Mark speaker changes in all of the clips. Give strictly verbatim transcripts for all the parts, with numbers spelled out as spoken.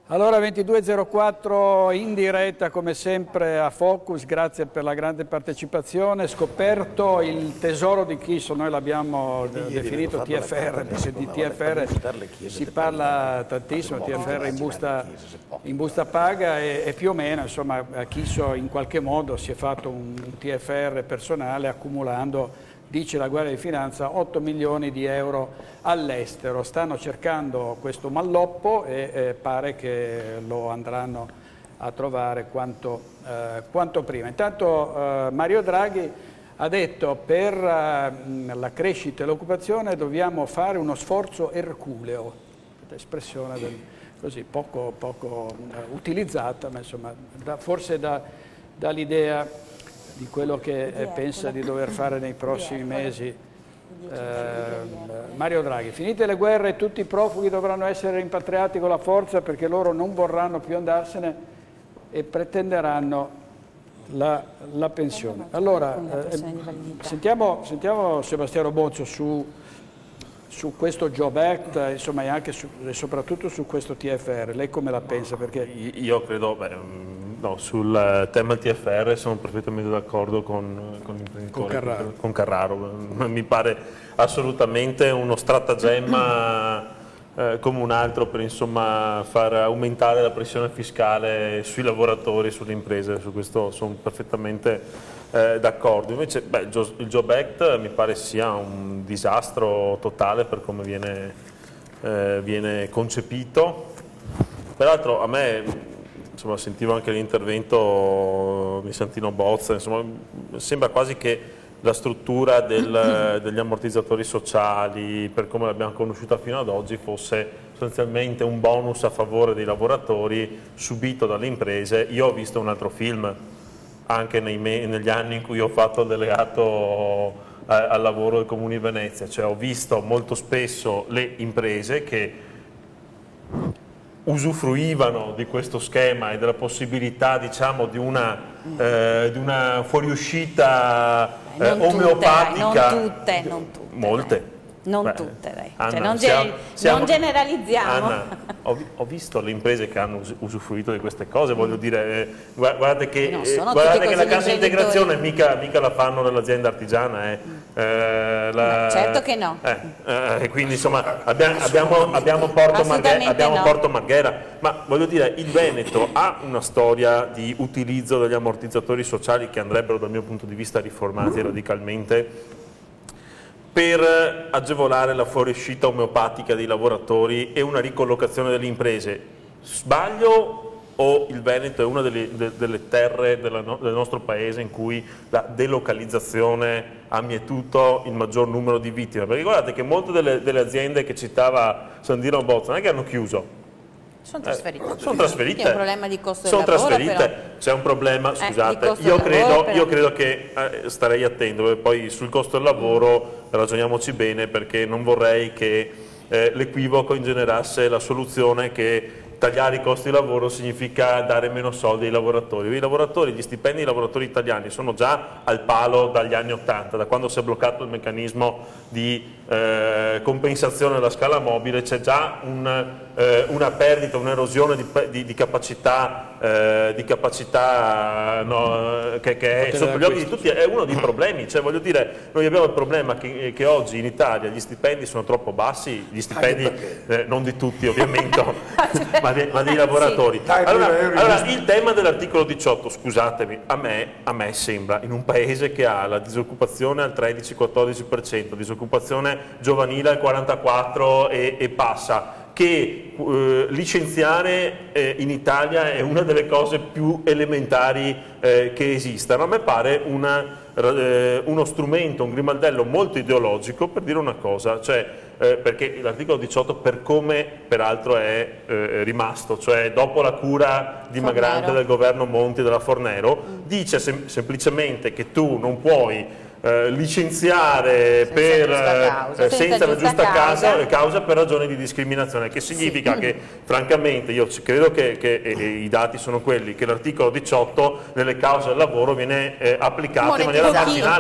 Speaker 1: Allora ventidue e zero quattro in diretta come sempre a Focus, grazie per la grande partecipazione. Scoperto il tesoro di Chisso, noi l'abbiamo definito T F R, perché di T F R si parla tantissimo, T F R in busta, in busta paga e, e più o meno insomma Chisso in qualche modo si è fatto un T F R personale accumulando, dice la Guardia di Finanza, otto milioni di euro all'estero. Stanno cercando questo malloppo e eh, pare che lo andranno a trovare quanto, eh, quanto prima. Intanto eh, Mario Draghi ha detto che per eh, la crescita e l'occupazione dobbiamo fare uno sforzo erculeo, espressione del, così poco, poco eh, utilizzata, ma insomma da, forse dà da l'idea di quello che eh, pensa di dover fare nei prossimi mesi. Eh, Mario Draghi, finite le guerre tutti i profughi dovranno essere rimpatriati con la forza perché loro non vorranno più andarsene e pretenderanno la, la pensione. Allora, eh, sentiamo, sentiamo Sebastiano Boccio su, su questo Job Act, insomma, e anche su, e soprattutto su questo T F R. Lei come la pensa? Perché
Speaker 2: io credo, beh, no, sul tema T F R sono perfettamente d'accordo con, con l'imprenditore, con Carraro. con Carraro. Mi pare assolutamente uno stratagemma eh, come un altro per insomma, far aumentare la pressione fiscale sui lavoratori, sulle imprese, su questo sono perfettamente eh, d'accordo. Invece beh, il Job Act mi pare sia un disastro totale per come viene, eh, viene concepito. Peraltro a me, insomma, sentivo anche l'intervento di Santino Bozza, insomma, sembra quasi che la struttura del, degli ammortizzatori sociali, per come l'abbiamo conosciuta fino ad oggi, fosse sostanzialmente un bonus a favore dei lavoratori subito dalle imprese. Io ho visto un altro film, anche nei me, negli anni in cui ho fatto il delegato a, al lavoro del Comune di Venezia, cioè ho visto molto spesso le imprese che usufruivano di questo schema e della possibilità, diciamo, di una, eh, di una fuoriuscita eh,
Speaker 3: non
Speaker 2: omeopatica.
Speaker 3: Tutte, non tutte, non tutte.
Speaker 2: Molte.
Speaker 3: Non
Speaker 2: Beh,
Speaker 3: tutte, dai.
Speaker 2: Anna,
Speaker 3: Cioè, non,
Speaker 2: siamo, siamo,
Speaker 3: non generalizziamo.
Speaker 2: Anna, ho, ho visto le imprese che hanno usufruito di queste cose, voglio dire, eh, guardate che, eh, guardate che la cassa integrazione mica, mica la fanno nell'azienda artigiana. Eh. Eh, la,
Speaker 3: certo che no.
Speaker 2: Eh, eh, quindi insomma abbiamo, abbiamo, abbiamo, Porto Marghera, abbiamo no. Porto Marghera, ma voglio dire, il Veneto ha una storia di utilizzo degli ammortizzatori sociali che andrebbero dal mio punto di vista riformati radicalmente, per agevolare la fuoriuscita omeopatica dei lavoratori e una ricollocazione delle imprese. Sbaglio o il Veneto è una delle, de, delle terre della no, del nostro paese in cui la delocalizzazione ha mietuto il maggior numero di vittime? Perché guardate che molte delle, delle aziende che citava Sandino Bozza non è che hanno chiuso.
Speaker 3: Sono trasferite.
Speaker 2: Eh, sono trasferite.
Speaker 3: C'è un problema di costo
Speaker 2: sono
Speaker 3: del lavoro.
Speaker 2: trasferite. C'è un problema, scusate,
Speaker 3: eh,
Speaker 2: io, credo,
Speaker 3: lavoro,
Speaker 2: io credo che eh, starei attento, perché poi sul costo del lavoro ragioniamoci bene, perché non vorrei che eh, l'equivoco ingenerasse la soluzione che tagliare i costi di lavoro significa dare meno soldi ai lavoratori. I lavoratori, gli stipendi dei lavoratori italiani sono già al palo dagli anni Ottanta, da quando si è bloccato il meccanismo di eh, compensazione della scala mobile. C'è già un, eh, una perdita, un'erosione di, di, di capacità, eh, di capacità no, che, che è sotto gli occhi di tutti, è uno dei problemi. Cioè, voglio dire, noi abbiamo il problema che, che oggi in Italia gli stipendi sono troppo bassi, gli stipendi eh, non di tutti ovviamente, ma, de, ma dei lavoratori. Sì. Allora, allora il tema dell'articolo diciotto, scusatemi, a me, a me sembra, in un paese che ha la disoccupazione al tredici quattordici per cento, disoccupazione giovanile al quarantaquattro per cento e, e passa, che eh, licenziare eh, in Italia è una delle cose più elementari eh, che esistano. A me pare una, eh, uno strumento, un grimaldello molto ideologico per dire una cosa, cioè eh, perché l'articolo diciotto, per come peraltro è eh, rimasto, cioè dopo la cura dimagrante del governo Monti e della Fornero, mm. dice sem semplicemente che tu non puoi Eh, licenziare senza, per,
Speaker 3: giusta
Speaker 2: eh, senza la giusta
Speaker 3: causa.
Speaker 2: Causa, causa per ragioni di discriminazione, che significa sì. che francamente io credo che, che e, e i dati sono quelli, che l'articolo diciotto nelle cause del lavoro viene eh, applicato in maniera marginale.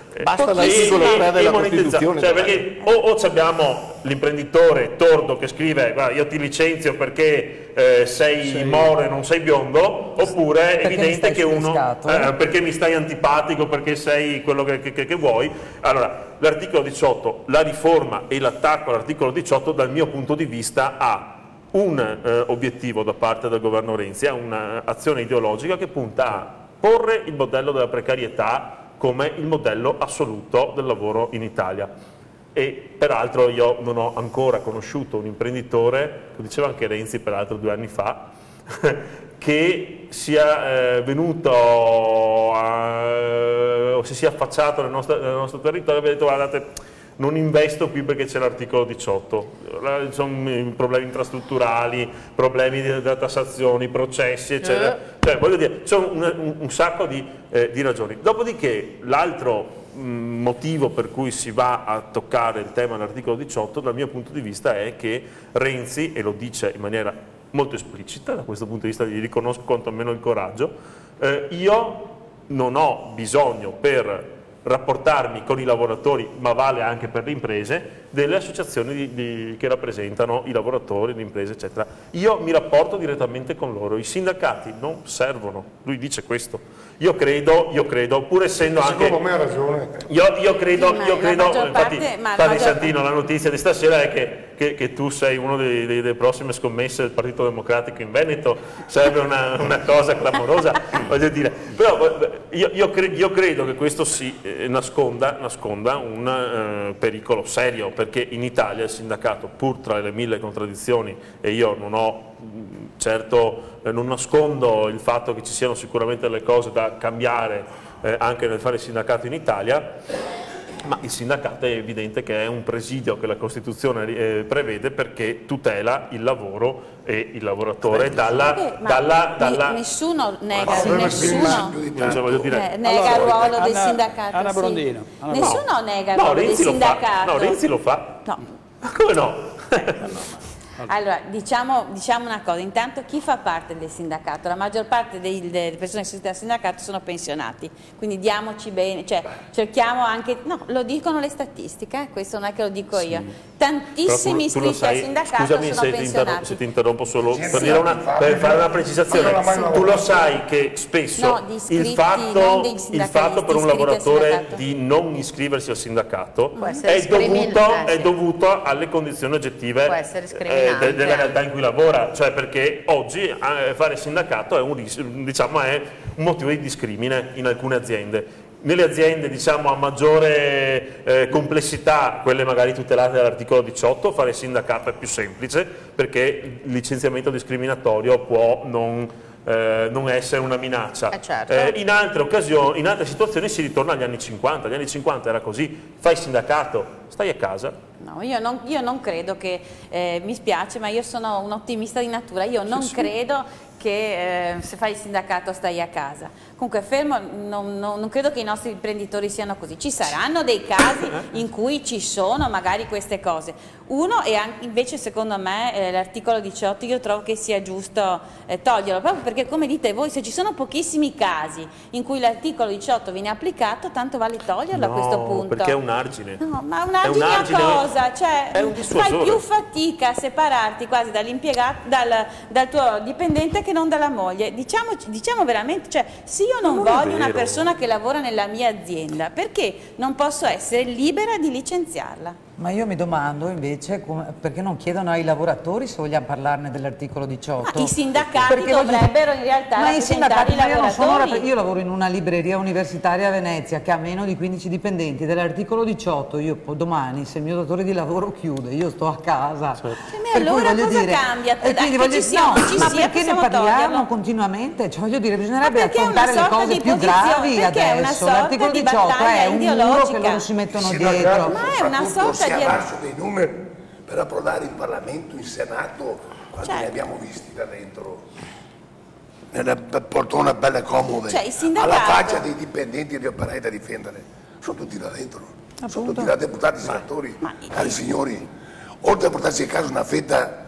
Speaker 4: Basta l'articolo tre della Costituzione.
Speaker 2: Cioè, perché o, o abbiamo l'imprenditore tordo che scrive guarda, io ti licenzio perché eh, sei sì. moro e non sei biondo, oppure è evidente che uno eh, perché mi stai antipatico, perché sei quello che, che, che vuoi. Allora, l'articolo diciotto, la riforma e l'attacco all'articolo diciotto dal mio punto di vista ha un eh, obiettivo da parte del governo Renzi, ha un'azione ideologica che punta a porre il modello della precarietà come il modello assoluto del lavoro in Italia. E peraltro io non ho ancora conosciuto un imprenditore, lo diceva anche Renzi peraltro due anni fa, che sia eh, venuto a, o si sia affacciato nel nostro, nel nostro territorio e abbia detto guardate, non investo qui perché c'è l'articolo diciotto, ci sono problemi infrastrutturali, problemi della tassazione, processi, eccetera. Eh. Cioè, voglio dire, ci sono un, un, un sacco di, eh, di ragioni. Dopodiché, l'altro mh, motivo per cui si va a toccare il tema dell'articolo diciotto, dal mio punto di vista, è che Renzi, e lo dice in maniera molto esplicita, da questo punto di vista gli riconosco quantomeno il coraggio, eh, io non ho bisogno per rapportarmi con i lavoratori, ma vale anche per le imprese, delle associazioni di, di, che rappresentano i lavoratori, le imprese, eccetera. Io mi rapporto direttamente con loro, i sindacati non servono, lui dice questo. Io credo, io credo, pur essendo anche...
Speaker 5: Secondo me ha ragione.
Speaker 2: Io, io credo,
Speaker 3: sì,
Speaker 2: io credo infatti,
Speaker 3: parte, ma
Speaker 2: infatti
Speaker 3: maggior...
Speaker 2: Santino, la notizia di stasera è che, che, che tu sei uno dei, dei, delle prossime scommesse del Partito Democratico in Veneto, sarebbe una, una cosa clamorosa, voglio dire. Però io, io, cre, io credo che questo si eh, nasconda, nasconda un eh, pericolo serio, perché in Italia il sindacato, pur tra le mille contraddizioni, e io non ho certo, eh, non nascondo il fatto che ci siano sicuramente delle cose da cambiare eh, anche nel fare il sindacato in Italia, ma il sindacato è evidente che è un presidio che la Costituzione eh, prevede, perché tutela il lavoro e il lavoratore
Speaker 3: Beh,
Speaker 2: dalla, dalla, dalla...
Speaker 3: Nessuno nega, nessuno
Speaker 2: cioè, voglio dire...
Speaker 3: eh, nega il ruolo del
Speaker 1: Anna,
Speaker 3: sindacato.
Speaker 1: Anna
Speaker 3: sì.
Speaker 1: Brondino. Anna
Speaker 3: Nessuno
Speaker 1: no.
Speaker 3: nega il
Speaker 2: no,
Speaker 3: ruolo del
Speaker 2: Renzi
Speaker 3: sindacato.
Speaker 2: Lo fa. No, Renzi lo fa.
Speaker 3: No.
Speaker 2: Ma come no?
Speaker 3: Allora, diciamo, diciamo una cosa, intanto chi fa parte del sindacato? La maggior parte dei, delle persone iscritte al sindacato sono pensionati, quindi diamoci bene, cioè cerchiamo anche, no, lo dicono le statistiche, eh, questo non è che lo dico sì. io, tantissimi
Speaker 2: tu, tu
Speaker 3: iscritti al sindacato
Speaker 2: scusami
Speaker 3: sono
Speaker 2: se
Speaker 3: pensionati.
Speaker 2: Ti se ti interrompo solo
Speaker 3: sì,
Speaker 2: per,
Speaker 3: sì.
Speaker 2: dire una, per fare una precisazione, sì. tu lo sai che spesso
Speaker 3: no, iscritti,
Speaker 2: il, fatto, il fatto per un lavoratore di non iscriversi al sindacato è dovuto, è dovuto alle condizioni oggettive eh, de, della realtà in cui lavora, cioè perché oggi eh, fare sindacato è un, diciamo, è un motivo di discrimine in alcune aziende. Nelle aziende, diciamo, a maggiore eh, complessità, quelle magari tutelate dall'articolo diciotto, fare sindacato è più semplice, perché il licenziamento discriminatorio può non, eh, non essere una minaccia.
Speaker 3: Eh certo.
Speaker 2: eh, in altre occasioni, in altre situazioni si ritorna agli anni cinquanta. Agli anni cinquanta era così: fai sindacato, stai a casa.
Speaker 3: No, io non, io non credo che, eh, mi spiace, ma io sono un ottimista di natura, io non sì, credo sì. che eh, se fai il sindacato stai a casa. Comunque fermo, non, non, non credo che i nostri imprenditori siano così. Ci saranno dei casi in cui ci sono magari queste cose. Uno, e anche, invece secondo me eh, l'articolo diciotto io trovo che sia giusto eh, toglierlo, proprio perché, come dite voi, se ci sono pochissimi casi in cui l'articolo diciotto viene applicato, tanto vale toglierlo
Speaker 2: no,
Speaker 3: a questo punto.
Speaker 2: Perché è un argine.
Speaker 3: No, ma un argine,
Speaker 2: un argine
Speaker 3: a cosa? Cioè,
Speaker 2: è un
Speaker 3: fai più fatica a separarti quasi dall'impiegato, dal, dal tuo dipendente che non dalla moglie. Diciamo, diciamo veramente, cioè, se io non, non voglio una persona che lavora nella mia azienda, perché non posso essere libera di licenziarla?
Speaker 6: Ma io mi domando invece come, perché non chiedono ai lavoratori se vogliamo parlarne dell'articolo diciotto.
Speaker 3: Ma i sindacati
Speaker 6: perché
Speaker 3: dovrebbero in realtà
Speaker 6: ma
Speaker 3: rappresentare i, i lavoratori.
Speaker 6: Io, io lavoro in una libreria universitaria a Venezia che ha meno di quindici dipendenti. Dell'articolo diciotto io domani, se il mio datore di lavoro chiude, io sto a casa.
Speaker 3: Certo. Cioè, allora cosa dire, cambia?
Speaker 6: E quindi voglio,
Speaker 3: ci siamo,
Speaker 6: no,
Speaker 3: ci
Speaker 6: ma
Speaker 3: sia,
Speaker 6: perché ne parliamo
Speaker 3: toglierlo?
Speaker 6: continuamente? Cioè, voglio dire, bisognerebbe affrontare le cose più gravi adesso. L'articolo diciotto è un muro che loro si mettono
Speaker 5: sì,
Speaker 6: dietro.
Speaker 3: Ma è una sorta
Speaker 7: di avanzo dei numeri per approdare in Parlamento, in Senato, quando certo. ne abbiamo visti da dentro. Nelle poltrone belle comode,
Speaker 3: cioè,
Speaker 7: alla faccia dei dipendenti e degli operai da difendere, sono tutti là dentro. Appunto. Sono tutti là deputati, senatori, ma... cari signori. Oltre a portarsi a casa una fetta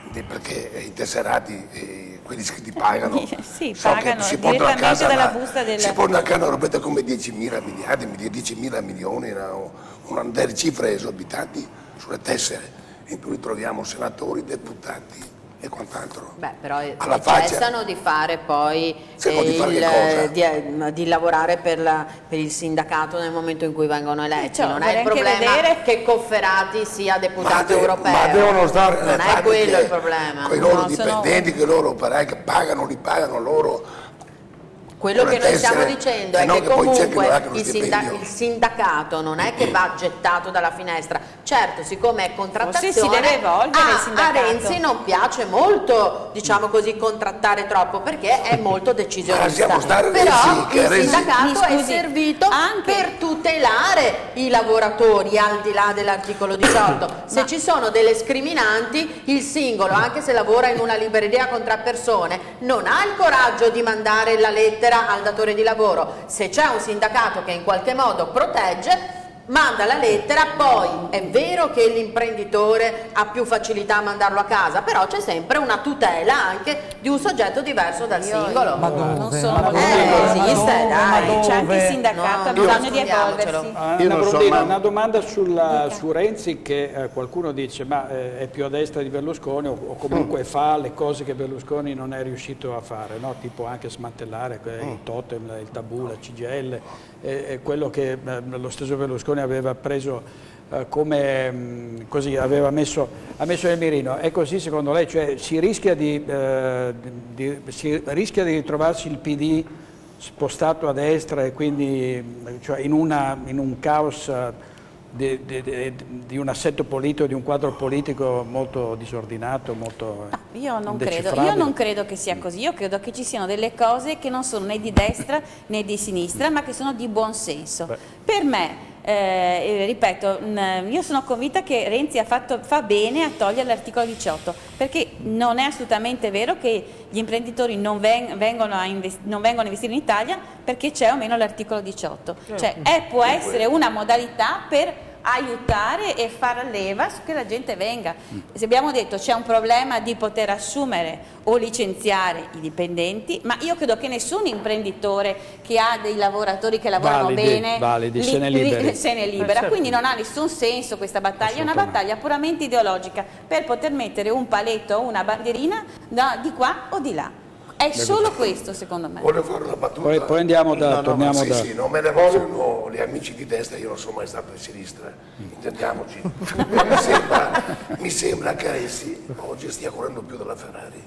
Speaker 7: perché i tesserati, eh, quelli che ti pagano,
Speaker 3: sì,
Speaker 7: so
Speaker 3: pagano
Speaker 7: si portano a casa
Speaker 3: dalla
Speaker 7: una,
Speaker 3: busta del...
Speaker 7: si portano a casa una roba come diecimila miliardi, diecimila milioni, no? Una delle cifre esorbitanti sulle tessere, in cui troviamo senatori, deputati e quant'altro.
Speaker 5: Beh, però
Speaker 7: alla
Speaker 5: cessano di fare poi eh,
Speaker 7: di, fare
Speaker 5: il, di, eh, di lavorare per, la, per il sindacato nel momento in cui vengono eletti.
Speaker 3: Cioè,
Speaker 5: non è il problema
Speaker 3: vedere...
Speaker 5: che Cofferati sia deputato
Speaker 7: ma
Speaker 5: europeo,
Speaker 7: ma devono stare
Speaker 5: non è quello il problema.
Speaker 7: Con i loro
Speaker 3: no,
Speaker 7: dipendenti,
Speaker 3: sono...
Speaker 7: con i loro operai che pagano, li pagano loro.
Speaker 5: Quello che noi stiamo dicendo è che comunque il, sinda il sindacato non è che va gettato dalla finestra. Certo, siccome è contrattazione,
Speaker 3: si deve evolvere il sindacato.
Speaker 5: A Renzi non piace molto, diciamo così, contrattare troppo, perché è molto decisionista. Però
Speaker 7: Renzi,
Speaker 5: il
Speaker 7: Renzi.
Speaker 5: sindacato
Speaker 3: Scusi,
Speaker 5: è servito
Speaker 3: anche
Speaker 5: per tutelare i lavoratori al di là dell'articolo diciotto. Se
Speaker 3: Ma...
Speaker 5: ci sono delle scriminanti, il singolo, anche se lavora in una libreria con tre persone, non ha il coraggio di mandare la lettera al datore di lavoro. Se c'è un sindacato che in qualche modo protegge, manda la lettera, poi è vero che l'imprenditore ha più facilità a mandarlo a casa, però c'è sempre una tutela anche di un soggetto diverso dal
Speaker 3: Io,
Speaker 5: singolo.
Speaker 6: Ma dove?
Speaker 3: non sono
Speaker 6: Ma
Speaker 3: molto
Speaker 6: dove?
Speaker 5: esiste, dai.
Speaker 3: C'è anche il sindacato,
Speaker 5: No,
Speaker 3: ha bisogno
Speaker 5: no,
Speaker 3: di evolversi.
Speaker 1: Ah,
Speaker 4: Io
Speaker 1: una,
Speaker 4: non so,
Speaker 1: Brondina,
Speaker 4: ma-
Speaker 1: una domanda sulla, su Renzi, che eh, qualcuno dice ma eh, è più a destra di Berlusconi o, o comunque fa le cose che Berlusconi non è riuscito a fare, no? Tipo anche smantellare eh, il totem, il tabù, la C G I L, eh, quello che eh, lo stesso Berlusconi aveva preso eh, come mh, così, aveva messo, ha messo nel mirino. È così secondo lei? Cioè si rischia di, eh, di, si rischia di ritrovarsi il P D spostato a destra e quindi cioè in, una, in un caos di, di, di, di un assetto politico, di un quadro politico molto disordinato, molto
Speaker 3: No, io non credo,
Speaker 1: indecifrabile.
Speaker 3: io non credo che sia così, io credo che ci siano delle cose che non sono né di destra né di sinistra, ma che sono di buon senso.
Speaker 1: Beh.
Speaker 3: Per me, eh, ripeto, mh, io sono convinta che Renzi ha fatto, fa bene a togliere l'articolo diciotto, perché non è assolutamente vero che gli imprenditori non, ven vengono, a non vengono a investire in Italia perché c'è o meno l'articolo diciotto. Cioè, è, può essere una modalità per aiutare e far leva su che la gente venga. Se abbiamo detto c'è un problema di poter assumere o licenziare i dipendenti, ma io credo che nessun imprenditore che ha dei lavoratori che lavorano
Speaker 1: Validi,
Speaker 3: bene
Speaker 1: validi,
Speaker 3: li,
Speaker 1: se ne liberi.
Speaker 3: se ne libera,
Speaker 1: Eh, certo.
Speaker 3: quindi non ha nessun senso questa battaglia, è una battaglia puramente ideologica per poter mettere un paletto o una bandierina da, di qua o di là. È solo questo secondo me.
Speaker 7: Voglio fare una battuta.
Speaker 1: Poi, poi andiamo da,
Speaker 7: No, no,
Speaker 1: torniamo
Speaker 7: sì,
Speaker 1: da...
Speaker 7: sì, non me ne vogliono gli amici di destra, io non sono mai stato di sinistra, intendiamoci. mi, sembra, mi sembra che Renzi oggi stia correndo più della Ferrari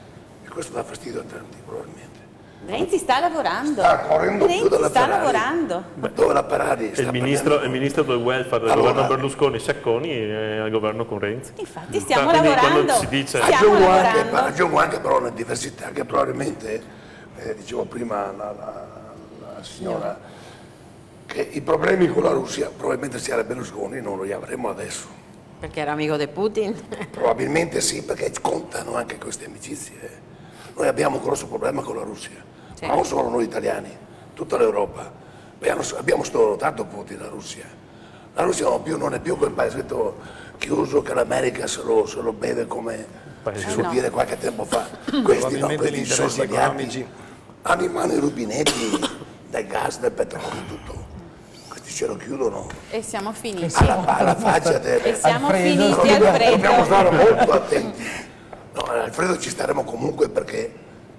Speaker 7: e questo dà fastidio a tanti probabilmente.
Speaker 3: Renzi sta lavorando,
Speaker 7: Sta correndo più
Speaker 3: Renzi
Speaker 7: della
Speaker 3: sta
Speaker 7: Ferrari.
Speaker 3: lavorando.
Speaker 7: Dove la Ferrari sta
Speaker 2: Il ministro,
Speaker 7: perdendo-
Speaker 2: il ministro del welfare del
Speaker 7: Allora-
Speaker 2: governo Berlusconi, Sacconi, è al governo con Renzi.
Speaker 3: Infatti stiamo
Speaker 2: Quindi
Speaker 3: lavorando,
Speaker 2: quando si dice-
Speaker 3: stiamo
Speaker 7: Aggiungo anche,
Speaker 3: lavorando.
Speaker 7: aggiungo anche però una diversità che probabilmente, eh, dicevo prima la, la, la signora, che i problemi con la Russia probabilmente se era Berlusconi non li avremo adesso.
Speaker 5: Perché era amico di Putin?
Speaker 7: Probabilmente sì, perché contano anche queste amicizie. eh. Noi abbiamo un grosso problema con la Russia,
Speaker 5: Sì.
Speaker 7: ma non solo noi italiani, tutta l'Europa. Abbiamo, abbiamo stortato Putin, la Russia. La Russia non, più, non è più quel paesetto chiuso che l'America se lo, se lo beve come si suol
Speaker 5: no.
Speaker 7: dire qualche tempo fa. Questi no, questi sono svegliati, hanno in mano i rubinetti del gas, del petrolio, tutto. Questi ce lo chiudono
Speaker 3: E siamo finiti.
Speaker 7: alla, alla faccia del...
Speaker 3: E siamo
Speaker 6: Alfredo.
Speaker 3: finiti,
Speaker 7: Dobbiamo
Speaker 3: Alfredo.
Speaker 7: stare molto attenti. No, Alfredo ci staremo comunque perché,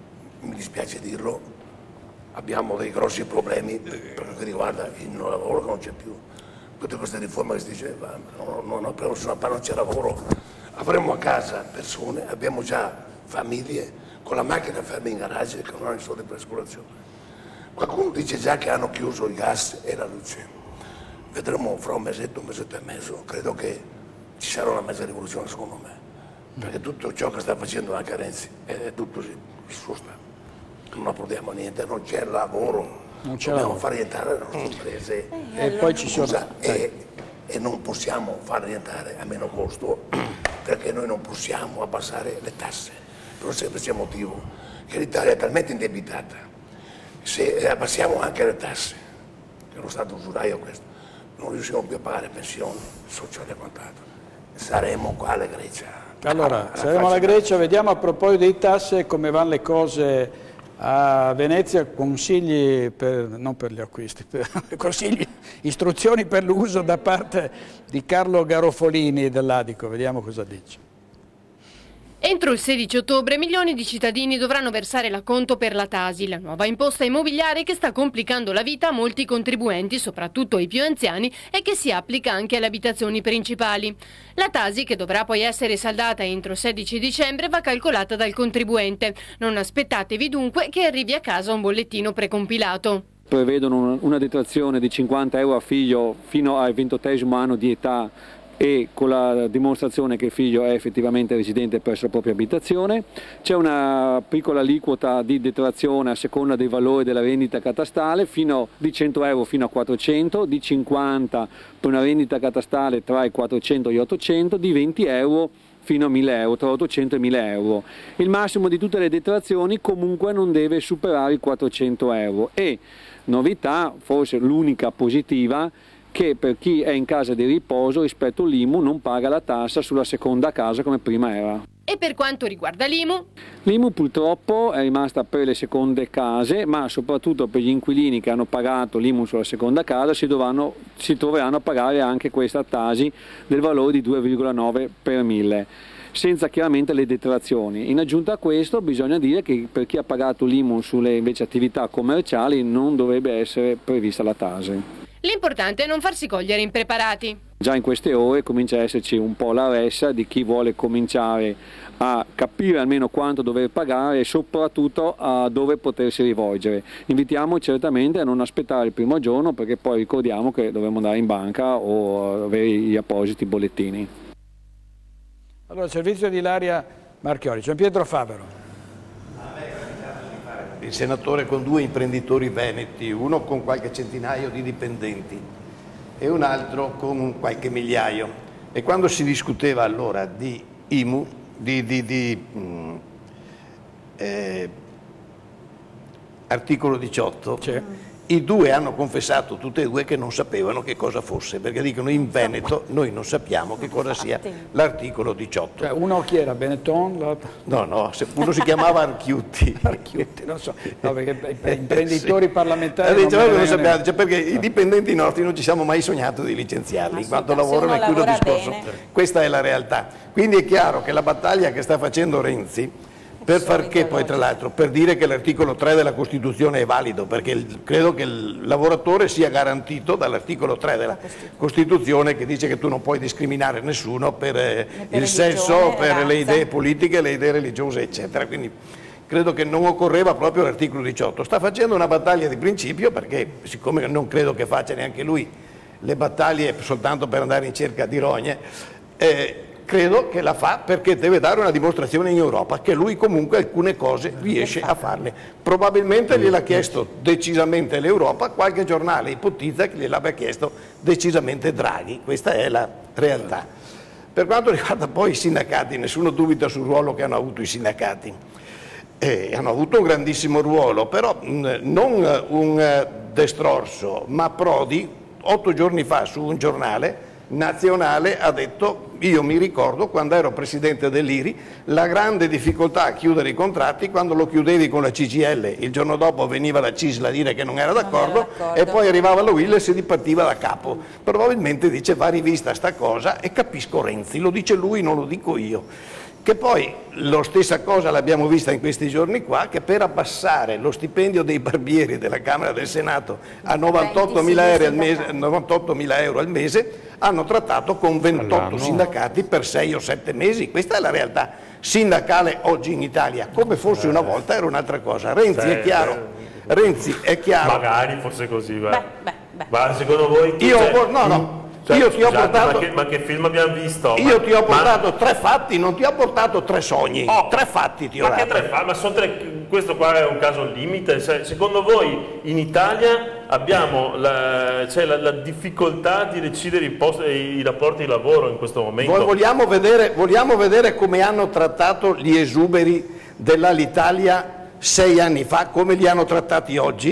Speaker 7: mi dispiace dirlo, abbiamo dei grossi problemi per quel che riguarda il lavoro che non c'è più. Tutte queste riforme che si dice, ma non, non, non, nessuna parte, non c'è lavoro. Avremo a casa persone, abbiamo già famiglie con la macchina ferma in garage che non hanno i soldi per l'assicurazione. Qualcuno dice già che hanno chiuso il gas e la luce. Vedremo fra un mesetto, un mesetto e mezzo, credo che ci sarà una mezza rivoluzione secondo me, perché tutto ciò che sta facendo anche Renzi è tutto il suo stato. Non applaudiamo niente, non c'è lavoro,
Speaker 1: Non c'è
Speaker 7: dobbiamo
Speaker 1: lavoro.
Speaker 7: far rientrare le nostre imprese
Speaker 1: E poi ci sono...
Speaker 7: Scusa, e, e non possiamo far rientrare a meno costo perché noi non possiamo abbassare le tasse, per un semplice motivo, che l'Italia è talmente indebitata. Se abbassiamo anche le tasse, che è lo Stato usuraio questo, non riusciamo più a pagare pensioni, sociali e quant'altro. saremo qua alla Grecia.
Speaker 1: Allora, saremo alla Grecia, vediamo a proposito dei tasse come vanno le cose a Venezia, consigli, per, non per gli acquisti, per, consigli, istruzioni per l'uso da parte di Carlo Garofolini dell'Adico, vediamo cosa dice.
Speaker 8: Entro il sedici ottobre milioni di cittadini dovranno versare l'acconto per la Tasi, la nuova imposta immobiliare che sta complicando la vita a molti contribuenti, soprattutto ai più anziani, e che si applica anche alle abitazioni principali. La Tasi, che dovrà poi essere saldata entro il sedici dicembre, va calcolata dal contribuente. Non aspettatevi dunque che arrivi a casa un bollettino precompilato.
Speaker 9: Prevedono una detrazione di cinquanta euro a figlio fino al ventottesimo anno di età, e con la dimostrazione che il figlio è effettivamente residente presso la propria abitazione. C'è una piccola aliquota di detrazione a seconda dei valori della vendita catastale, fino di cento euro fino a quattrocento, di cinquanta per una vendita catastale tra i quattrocento e gli ottocento, di venti euro fino a mille euro, tra ottocento e mille euro. Il massimo di tutte le detrazioni comunque non deve superare i quattrocento euro e, novità, forse l'unica positiva, che per chi è in casa di riposo rispetto all'I M U non paga la tassa sulla seconda casa come prima era.
Speaker 8: E per quanto riguarda l'I M U?
Speaker 9: L'I M U purtroppo è rimasta per le seconde case, ma soprattutto per gli inquilini che hanno pagato l'I M U sulla seconda casa si, dovranno, si troveranno a pagare anche questa Tasi del valore di due virgola nove per mille, senza chiaramente le detrazioni. In aggiunta a questo bisogna dire che per chi ha pagato l'I M U sulle invece attività commerciali non dovrebbe essere prevista la Tasi.
Speaker 8: L'importante è non farsi cogliere impreparati.
Speaker 9: Già in queste ore comincia a esserci un po' la ressa di chi vuole cominciare a capire almeno quanto dover pagare e soprattutto a dove potersi rivolgere. Invitiamo certamente a non aspettare il primo giorno, perché poi ricordiamo che dovremo andare in banca o avere gli appositi bollettini.
Speaker 1: Allora, servizio di Ilaria Marchiori, Gianpietro Favero.
Speaker 4: Il senatore con due imprenditori veneti, uno con qualche centinaio di dipendenti e un altro con qualche migliaio. E quando si discuteva allora di I M U, di, di, di mh, eh, articolo diciotto, c'è. I due hanno confessato, tutte e due, che non sapevano che cosa fosse, perché dicono in Veneto noi non sappiamo che cosa sia l'articolo diciotto.
Speaker 1: Cioè, uno chi era? Benetton? L'altro?
Speaker 4: No, no, uno si chiamava Archiutti.
Speaker 1: Archiutti, non so, no, perché i imprenditori sì. parlamentari
Speaker 4: eh,
Speaker 1: non,
Speaker 4: non, non
Speaker 1: sappiamo,
Speaker 4: cioè, perché no. I dipendenti nostri non ci siamo mai sognato di licenziarli, in quanto lavorano e chiudo il discorso. Bene. Questa è la realtà. Quindi è chiaro che la battaglia che sta facendo Renzi, per far che poi tra l'altro, per dire che l'articolo tre della Costituzione è valido, perché il, credo che il lavoratore sia garantito dall'articolo tre della Costituzione, che dice che tu non puoi discriminare nessuno per, eh, per il sesso, per razza, le idee politiche, le idee religiose eccetera, quindi credo che non occorreva proprio l'articolo diciotto. Sta facendo una battaglia di principio, perché siccome non credo che faccia neanche lui le battaglie soltanto per andare in cerca di rogne, eh, credo che la fa perché deve dare una dimostrazione in Europa che lui comunque alcune cose riesce a farle. Probabilmente gliel'ha chiesto decisamente l'Europa, qualche giornale ipotizza che gliel'abbia chiesto decisamente Draghi, questa è la realtà. Per quanto riguarda poi i sindacati, nessuno dubita sul ruolo che hanno avuto i sindacati. Eh, hanno avuto un grandissimo ruolo, però mh, non un uh, destrorso, ma Prodi otto giorni fa su un giornale nazionale ha detto: io mi ricordo quando ero presidente dell'I R I la grande difficoltà a chiudere i contratti quando lo chiudevi con la C G I L, il giorno dopo veniva la C I S L a dire che non era d'accordo e poi arrivava la U I L e si ripartiva da capo. Probabilmente dice va rivista sta cosa, e capisco Renzi, lo dice lui, non lo dico io. Che poi la stessa cosa l'abbiamo vista in questi giorni qua, che per abbassare lo stipendio dei barbieri della Camera del Senato a novantottomila euro al mese, novantottomila euro al mese hanno trattato con ventotto sindacati per sei o sette mesi. Questa è la realtà sindacale oggi in Italia. Come fosse una volta era un'altra cosa. Renzi è chiaro, Renzi è chiaro.
Speaker 2: Magari fosse così, beh.
Speaker 3: Beh, beh, beh.
Speaker 2: Ma secondo voi...
Speaker 4: Io,
Speaker 2: cioè,
Speaker 4: no, no.
Speaker 2: Cioè,
Speaker 4: io ti ho
Speaker 2: scusate,
Speaker 4: portato,
Speaker 2: ma, che, ma che film abbiamo visto?
Speaker 4: Io
Speaker 2: ma,
Speaker 4: ti ho portato
Speaker 2: ma,
Speaker 4: tre fatti, non ti ho portato tre sogni.
Speaker 2: Oh,
Speaker 4: tre fatti ti ho
Speaker 2: ma
Speaker 4: dato.
Speaker 2: Che tre fatti? Ma sono tre, questo qua è un caso limite? Se, secondo voi in Italia abbiamo la, cioè la, la difficoltà di decidere i, post, i rapporti di lavoro in questo momento?
Speaker 4: Voi vogliamo vedere, vogliamo vedere come hanno trattato gli esuberi dell'Alitalia sei anni fa, come li hanno trattati oggi?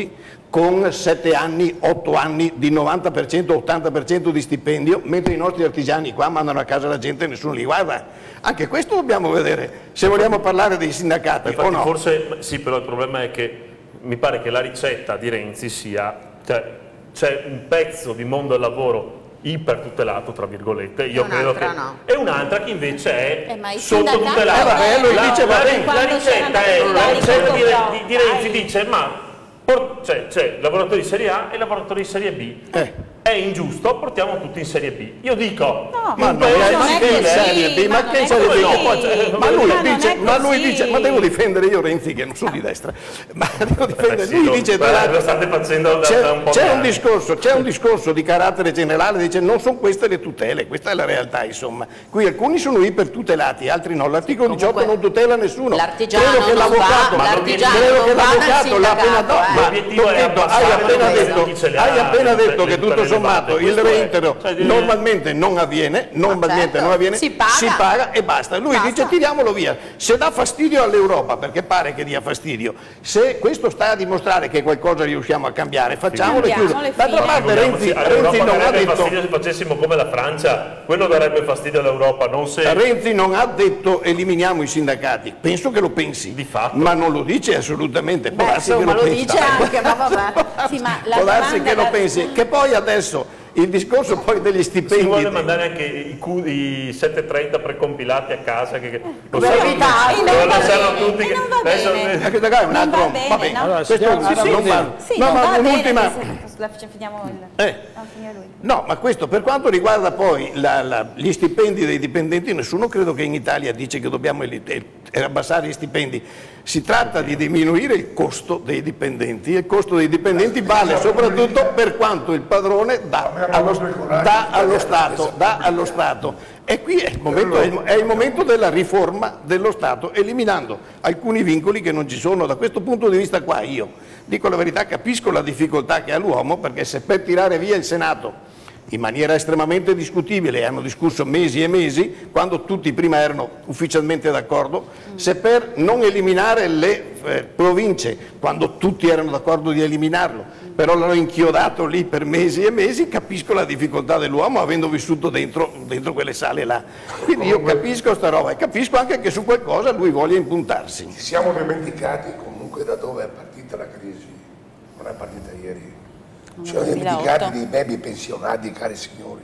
Speaker 4: con sette anni, otto anni di novanta per cento, ottanta per cento di stipendio, mentre i nostri artigiani qua mandano a casa la gente e nessuno li guarda. Anche questo dobbiamo vedere, se vogliamo parlare dei sindacati.
Speaker 2: Infatti,
Speaker 4: o no.
Speaker 2: Forse sì, però il problema è che mi pare che la ricetta di Renzi sia, cioè, c'è un pezzo di mondo del lavoro ipertutelato, tra virgolette, io credo che
Speaker 5: no.
Speaker 2: e un'altra che invece è
Speaker 3: eh,
Speaker 2: sottotutelato.
Speaker 4: Eh, vabbè, lui
Speaker 2: la,
Speaker 4: dice,
Speaker 2: la,
Speaker 4: vabbè,
Speaker 2: la ricetta è, la ricetta di, di, di Renzi dice, ma c'è, c'è lavoratori di serie A e lavoratori di serie B. Eh. È ingiusto, portiamo tutti in serie B. Io dico,
Speaker 3: no,
Speaker 4: ma non è in serie B, ma che serie B? Ma lui dice, ma lui dice, ma devo difendere io Renzi che non sono di destra, ma devo difendere, lui
Speaker 2: lo,
Speaker 4: dice
Speaker 2: beh, lo state facendo da,
Speaker 4: c'è,
Speaker 2: da un po'
Speaker 4: c'è
Speaker 2: di
Speaker 4: un
Speaker 2: anni.
Speaker 4: discorso, c'è un discorso di carattere generale, dice non sono queste le tutele, questa è la realtà, insomma. Qui alcuni sono ipertutelati, altri no. L'articolo diciotto non tutela nessuno.
Speaker 5: L'artigiano
Speaker 4: credo che
Speaker 5: non
Speaker 4: l'avvocato,
Speaker 5: va, l'artigiano
Speaker 4: credo
Speaker 5: non
Speaker 4: che
Speaker 5: va dal
Speaker 4: l'avvocato l'ha appena
Speaker 5: sindacato,
Speaker 4: detto,
Speaker 5: eh.
Speaker 4: ma
Speaker 2: L'obiettivo è
Speaker 4: Tocchetto, hai
Speaker 2: abbassare
Speaker 4: appena
Speaker 2: le
Speaker 4: detto,
Speaker 2: chi ce le
Speaker 4: hai
Speaker 2: ha,
Speaker 4: appena
Speaker 2: le-
Speaker 4: detto
Speaker 2: le-
Speaker 4: che
Speaker 2: le-
Speaker 4: tutto
Speaker 2: le-
Speaker 4: sommato
Speaker 2: le-
Speaker 4: il
Speaker 2: questo è.
Speaker 4: reintero
Speaker 2: Cioè, dire-
Speaker 4: normalmente non avviene, normalmente
Speaker 5: certo,
Speaker 4: non avviene,
Speaker 5: si paga.
Speaker 4: si paga e basta. Lui
Speaker 5: Basta.
Speaker 4: dice tiriamolo via. Se dà fastidio all'Europa, perché pare che dia fastidio, se questo sta a dimostrare che qualcosa riusciamo a cambiare, facciamolo e chiuso.
Speaker 3: Cambiamole
Speaker 4: D'altra
Speaker 3: fine.
Speaker 4: parte Renzi,
Speaker 2: All'Europa
Speaker 4: Renzi non ha
Speaker 2: darebbe
Speaker 4: detto...
Speaker 2: fastidio se facessimo come la Francia, quello darebbe fastidio all'Europa, non se...
Speaker 4: Renzi non ha detto eliminiamo i sindacati, penso che lo pensi,
Speaker 2: Di fatto.
Speaker 4: ma non lo dice assolutamente. Può
Speaker 5: Beh,
Speaker 4: darsi che
Speaker 5: insomma, lo
Speaker 4: pensi.
Speaker 5: dice anche, ma vabbè.
Speaker 3: Sì, ma la
Speaker 4: Può darsi
Speaker 3: domanda
Speaker 4: che lo
Speaker 3: la-
Speaker 4: pensi, che poi adesso il discorso poi degli
Speaker 2: Si
Speaker 4: stipendi...
Speaker 2: vuole mandare anche i, Q- i sette trenta precompilati a casa che, che lo
Speaker 5: Come
Speaker 2: sanno,
Speaker 5: evitare?
Speaker 2: tutti,
Speaker 3: E non
Speaker 2: lo
Speaker 3: va
Speaker 2: sanno
Speaker 3: bene,
Speaker 2: tutti
Speaker 3: e
Speaker 2: che
Speaker 3: non va
Speaker 2: adesso-
Speaker 3: bene.
Speaker 4: Ecco, ragazzi, un
Speaker 3: Non
Speaker 4: altro,
Speaker 3: va bene,
Speaker 4: va bene.
Speaker 3: no?
Speaker 1: Allora,
Speaker 4: Questo
Speaker 1: siamo-
Speaker 4: sì,
Speaker 1: sì,
Speaker 4: non
Speaker 1: sì,
Speaker 4: va.
Speaker 3: Sì,
Speaker 4: No,
Speaker 3: non
Speaker 4: ma
Speaker 3: va bene,
Speaker 4: un'ultima...
Speaker 3: se- la finiamo il...
Speaker 4: Eh.
Speaker 3: no, finia lui.
Speaker 4: No, ma questo per quanto riguarda poi la- la- gli stipendi dei dipendenti, nessuno credo che in Italia dice che dobbiamo eli- eh, abbassare gli stipendi. Si tratta di diminuire il costo dei dipendenti e il costo dei dipendenti vale soprattutto per quanto il padrone dà allo, dà allo Stato. Dà allo Stato. E qui è il, momento, è, il, è il momento della riforma dello Stato, eliminando alcuni vincoli che non ci sono. Da questo punto di vista qua io dico la verità, capisco la difficoltà che ha l'uomo, perché se per tirare via il Senato in maniera estremamente discutibile, hanno discusso mesi e mesi, quando tutti prima erano ufficialmente d'accordo, se per non eliminare le eh, province, quando tutti erano d'accordo di eliminarlo, però l'hanno inchiodato lì per mesi e mesi, capisco la difficoltà dell'uomo avendo vissuto dentro, dentro quelle sale là. Quindi io capisco sta roba e capisco anche che su qualcosa lui voglia impuntarsi.
Speaker 7: Ci siamo dimenticati comunque da dove è partita la crisi, non è partita ieri. Ci siamo dimenticati dei baby pensionati, cari signori.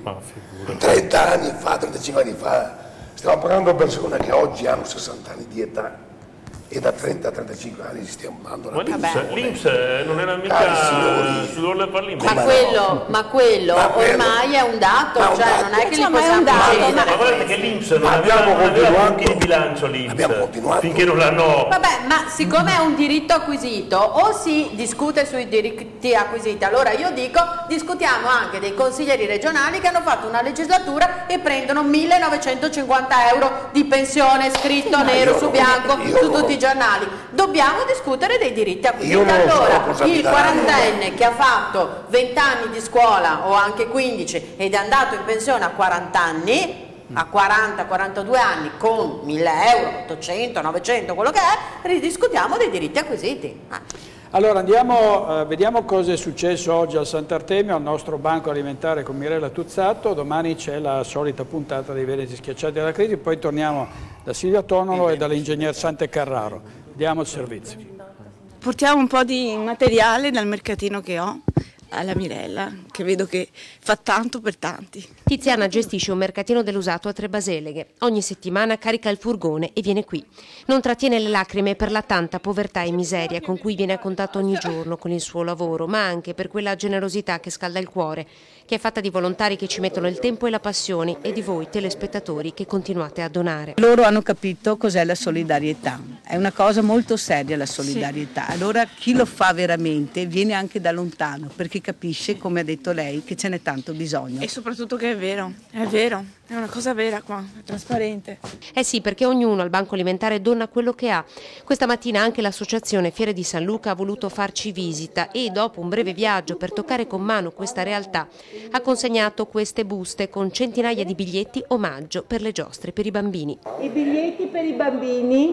Speaker 7: trenta anni fa, trentacinque anni fa, stiamo parlando di persone che oggi hanno sessanta anni di età e da trenta a trentacinque anni stiamo dando
Speaker 2: Ma
Speaker 7: la
Speaker 2: l'Inps, l'Inps non era mica
Speaker 7: Cari signori.
Speaker 2: sull'orlo per l'Inps.
Speaker 5: Ma
Speaker 7: Ma
Speaker 5: quello,
Speaker 7: no.
Speaker 5: ma quello
Speaker 7: Ma quello-
Speaker 5: ormai è un dato,
Speaker 7: Ma un
Speaker 5: cioè
Speaker 7: dato.
Speaker 5: non è che li
Speaker 3: Cioè, ma è
Speaker 5: possiamo
Speaker 3: un dato,
Speaker 5: decidere.
Speaker 2: Ma guardate che l'Inps non
Speaker 7: Abbiamo
Speaker 2: aveva, non aveva
Speaker 7: continuato.
Speaker 2: buchi di bilancio l'Inps.
Speaker 7: Abbiamo continuato.
Speaker 2: Finché non l'hanno...
Speaker 5: Vabbè, ma siccome è un diritto acquisito, o si discute sui diritti acquisiti, allora io dico discutiamo anche dei consiglieri regionali che hanno fatto una legislatura e prendono millenovecentocinquanta euro di pensione scritto nero
Speaker 7: io
Speaker 5: su
Speaker 7: non-
Speaker 5: bianco
Speaker 7: io
Speaker 5: su
Speaker 7: non-
Speaker 5: tutti i giornali. Dobbiamo discutere dei diritti acquisiti.
Speaker 7: Io non so
Speaker 5: Allora,
Speaker 7: cosa
Speaker 5: il
Speaker 7: mi daranno.
Speaker 5: quarantenne che ha fatto venti anni di scuola o anche quindici ed è andato in pensione a quaranta anni, a quaranta quarantadue anni con mille euro, ottocento, novecento, quello che è, ridiscutiamo dei diritti acquisiti. Ah.
Speaker 1: Allora andiamo, eh, vediamo cosa è successo oggi al Sant'Artemio, al nostro banco alimentare con Mirella Tuzzato. Domani c'è la solita puntata dei Veneti schiacciati dalla crisi, poi torniamo da Silvia Tonolo e dall'ingegner Sante Carraro. Vediamo il servizio.
Speaker 10: Portiamo un po' di materiale dal mercatino che ho alla Mirella, che vedo che fa tanto per tanti.
Speaker 11: Tiziana gestisce un mercatino dell'usato a Tre Baseleghe. Ogni settimana carica il furgone e viene qui. Non trattiene le lacrime per la tanta povertà e miseria con cui viene a contatto ogni giorno con il suo lavoro, ma anche per quella generosità che scalda il cuore, che è fatta di volontari che ci mettono il tempo e la passione e di voi telespettatori che continuate a donare.
Speaker 12: Loro hanno capito cos'è la solidarietà, è una cosa molto seria la solidarietà, allora chi lo fa veramente viene anche da lontano perché capisce, come ha detto lei, che ce n'è tanto bisogno.
Speaker 10: E soprattutto che è vero, è vero, è una cosa vera qua, è trasparente.
Speaker 11: Eh sì, perché ognuno al banco alimentare dona quello che ha. Questa mattina anche l'associazione Fiere di San Luca ha voluto farci visita e dopo un breve viaggio per toccare con mano questa realtà ha consegnato queste buste con centinaia di biglietti omaggio per le giostre per i bambini.
Speaker 13: I biglietti per i bambini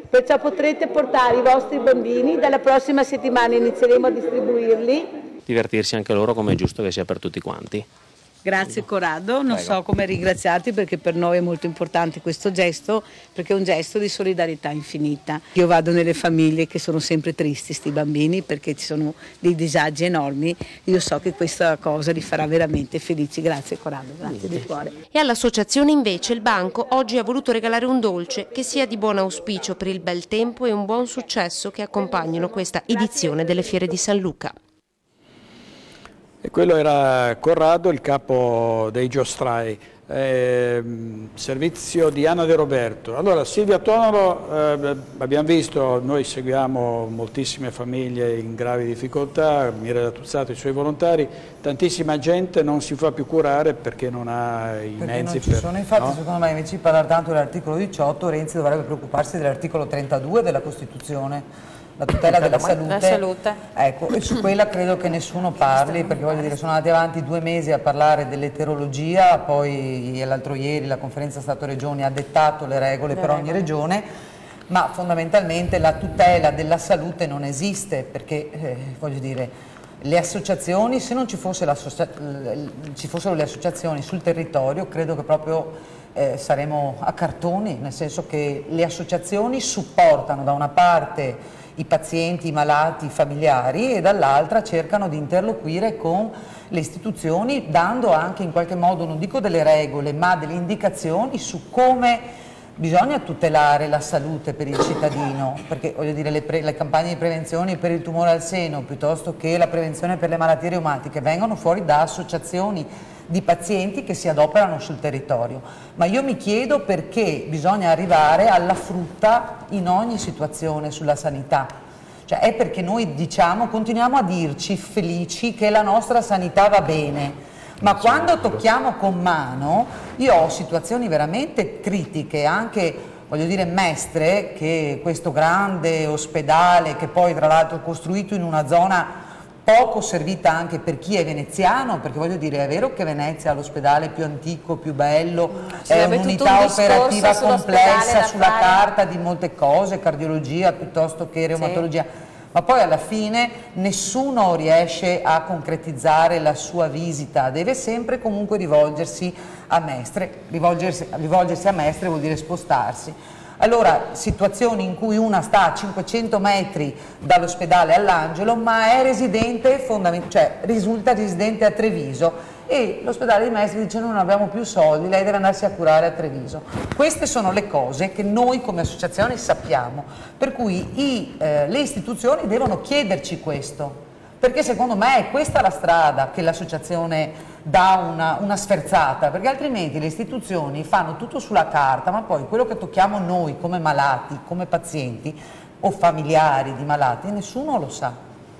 Speaker 12: Perciò potrete portare i vostri bambini, dalla prossima settimana inizieremo a distribuirli.
Speaker 13: Divertirsi anche loro, come è giusto che sia per tutti quanti.
Speaker 12: Grazie Corrado, non
Speaker 13: Prego.
Speaker 12: so come ringraziarti perché per noi è molto importante questo gesto, perché è un gesto di solidarietà infinita. Io vado nelle famiglie che sono sempre tristi, sti bambini, perché ci sono dei disagi enormi, io so che questa cosa li farà veramente felici. Grazie Corrado, grazie di cuore.
Speaker 11: E all'associazione invece il banco oggi ha voluto regalare un dolce che sia di buon auspicio per il bel tempo e un buon successo che accompagnino questa edizione delle Fiere di San Luca.
Speaker 1: E quello era Corrado, il capo dei giostrai, eh, servizio di Anna De Roberto. Allora Silvia Tonolo, eh, abbiamo visto, noi seguiamo moltissime famiglie in gravi difficoltà, Mirella Tuzzato e i suoi volontari, tantissima gente non si fa più curare perché non ha i
Speaker 6: perché
Speaker 1: mezzi
Speaker 6: non ci
Speaker 1: per...
Speaker 6: sono, infatti
Speaker 1: no?
Speaker 6: secondo me invece di parlare tanto dell'articolo diciotto, Renzi dovrebbe preoccuparsi dell'articolo trentadue della Costituzione, la tutela della salute.
Speaker 3: La salute.
Speaker 6: Ecco, e su quella credo che nessuno parli, perché voglio dire, sono andati avanti due mesi a parlare dell'eterologia, poi l'altro ieri la conferenza Stato-Regioni ha dettato le regole
Speaker 3: Le
Speaker 6: per
Speaker 3: regole.
Speaker 6: ogni regione, ma fondamentalmente la tutela della salute non esiste, perché eh, voglio dire, le associazioni, se non ci, fosse ci fossero le associazioni sul territorio, credo che proprio eh, saremo a cartoni, nel senso che le associazioni supportano da una parte i pazienti, i malati, i familiari e dall'altra cercano di interloquire con le istituzioni dando anche in qualche modo, non dico delle regole, ma delle indicazioni su come bisogna tutelare la salute per il cittadino, perché voglio dire le, le campagne di prevenzione per il tumore al seno piuttosto che la prevenzione per le malattie reumatiche vengono fuori da associazioni di pazienti che si adoperano sul territorio, ma io mi chiedo perché bisogna arrivare alla frutta in ogni situazione sulla sanità. Cioè è perché noi diciamo, continuiamo a dirci felici che la nostra sanità va bene, ma quando tocchiamo con mano, io ho situazioni veramente critiche, anche voglio dire Mestre, che questo grande ospedale che poi tra l'altro è costruito in una zona poco servita anche per chi è veneziano, perché voglio dire, è vero che Venezia ha l'ospedale più antico, più bello,
Speaker 3: Ci
Speaker 6: è
Speaker 3: sarebbe
Speaker 6: un'unità
Speaker 3: tutto un
Speaker 6: operativa
Speaker 3: discorso
Speaker 6: complessa
Speaker 3: sull'ospedale
Speaker 6: sulla
Speaker 3: da fare.
Speaker 6: carta di molte cose, cardiologia piuttosto che reumatologia, ma poi alla fine nessuno riesce a concretizzare la sua visita, deve sempre comunque rivolgersi a Mestre, rivolgersi, rivolgersi a Mestre vuol dire spostarsi. Allora, situazioni in cui una sta a cinquecento metri dall'ospedale all'Angelo, ma è residente, cioè risulta residente a Treviso e l'ospedale di Mestre dice non abbiamo più soldi, lei deve andarsi a curare a Treviso. Queste sono le cose che noi come associazioni sappiamo, per cui i, eh, le istituzioni devono chiederci questo, perché secondo me è questa la strada che l'associazione dà una, una sferzata, perché altrimenti le istituzioni fanno tutto sulla carta, ma poi quello che tocchiamo noi come malati, come pazienti o familiari di malati, nessuno lo sa.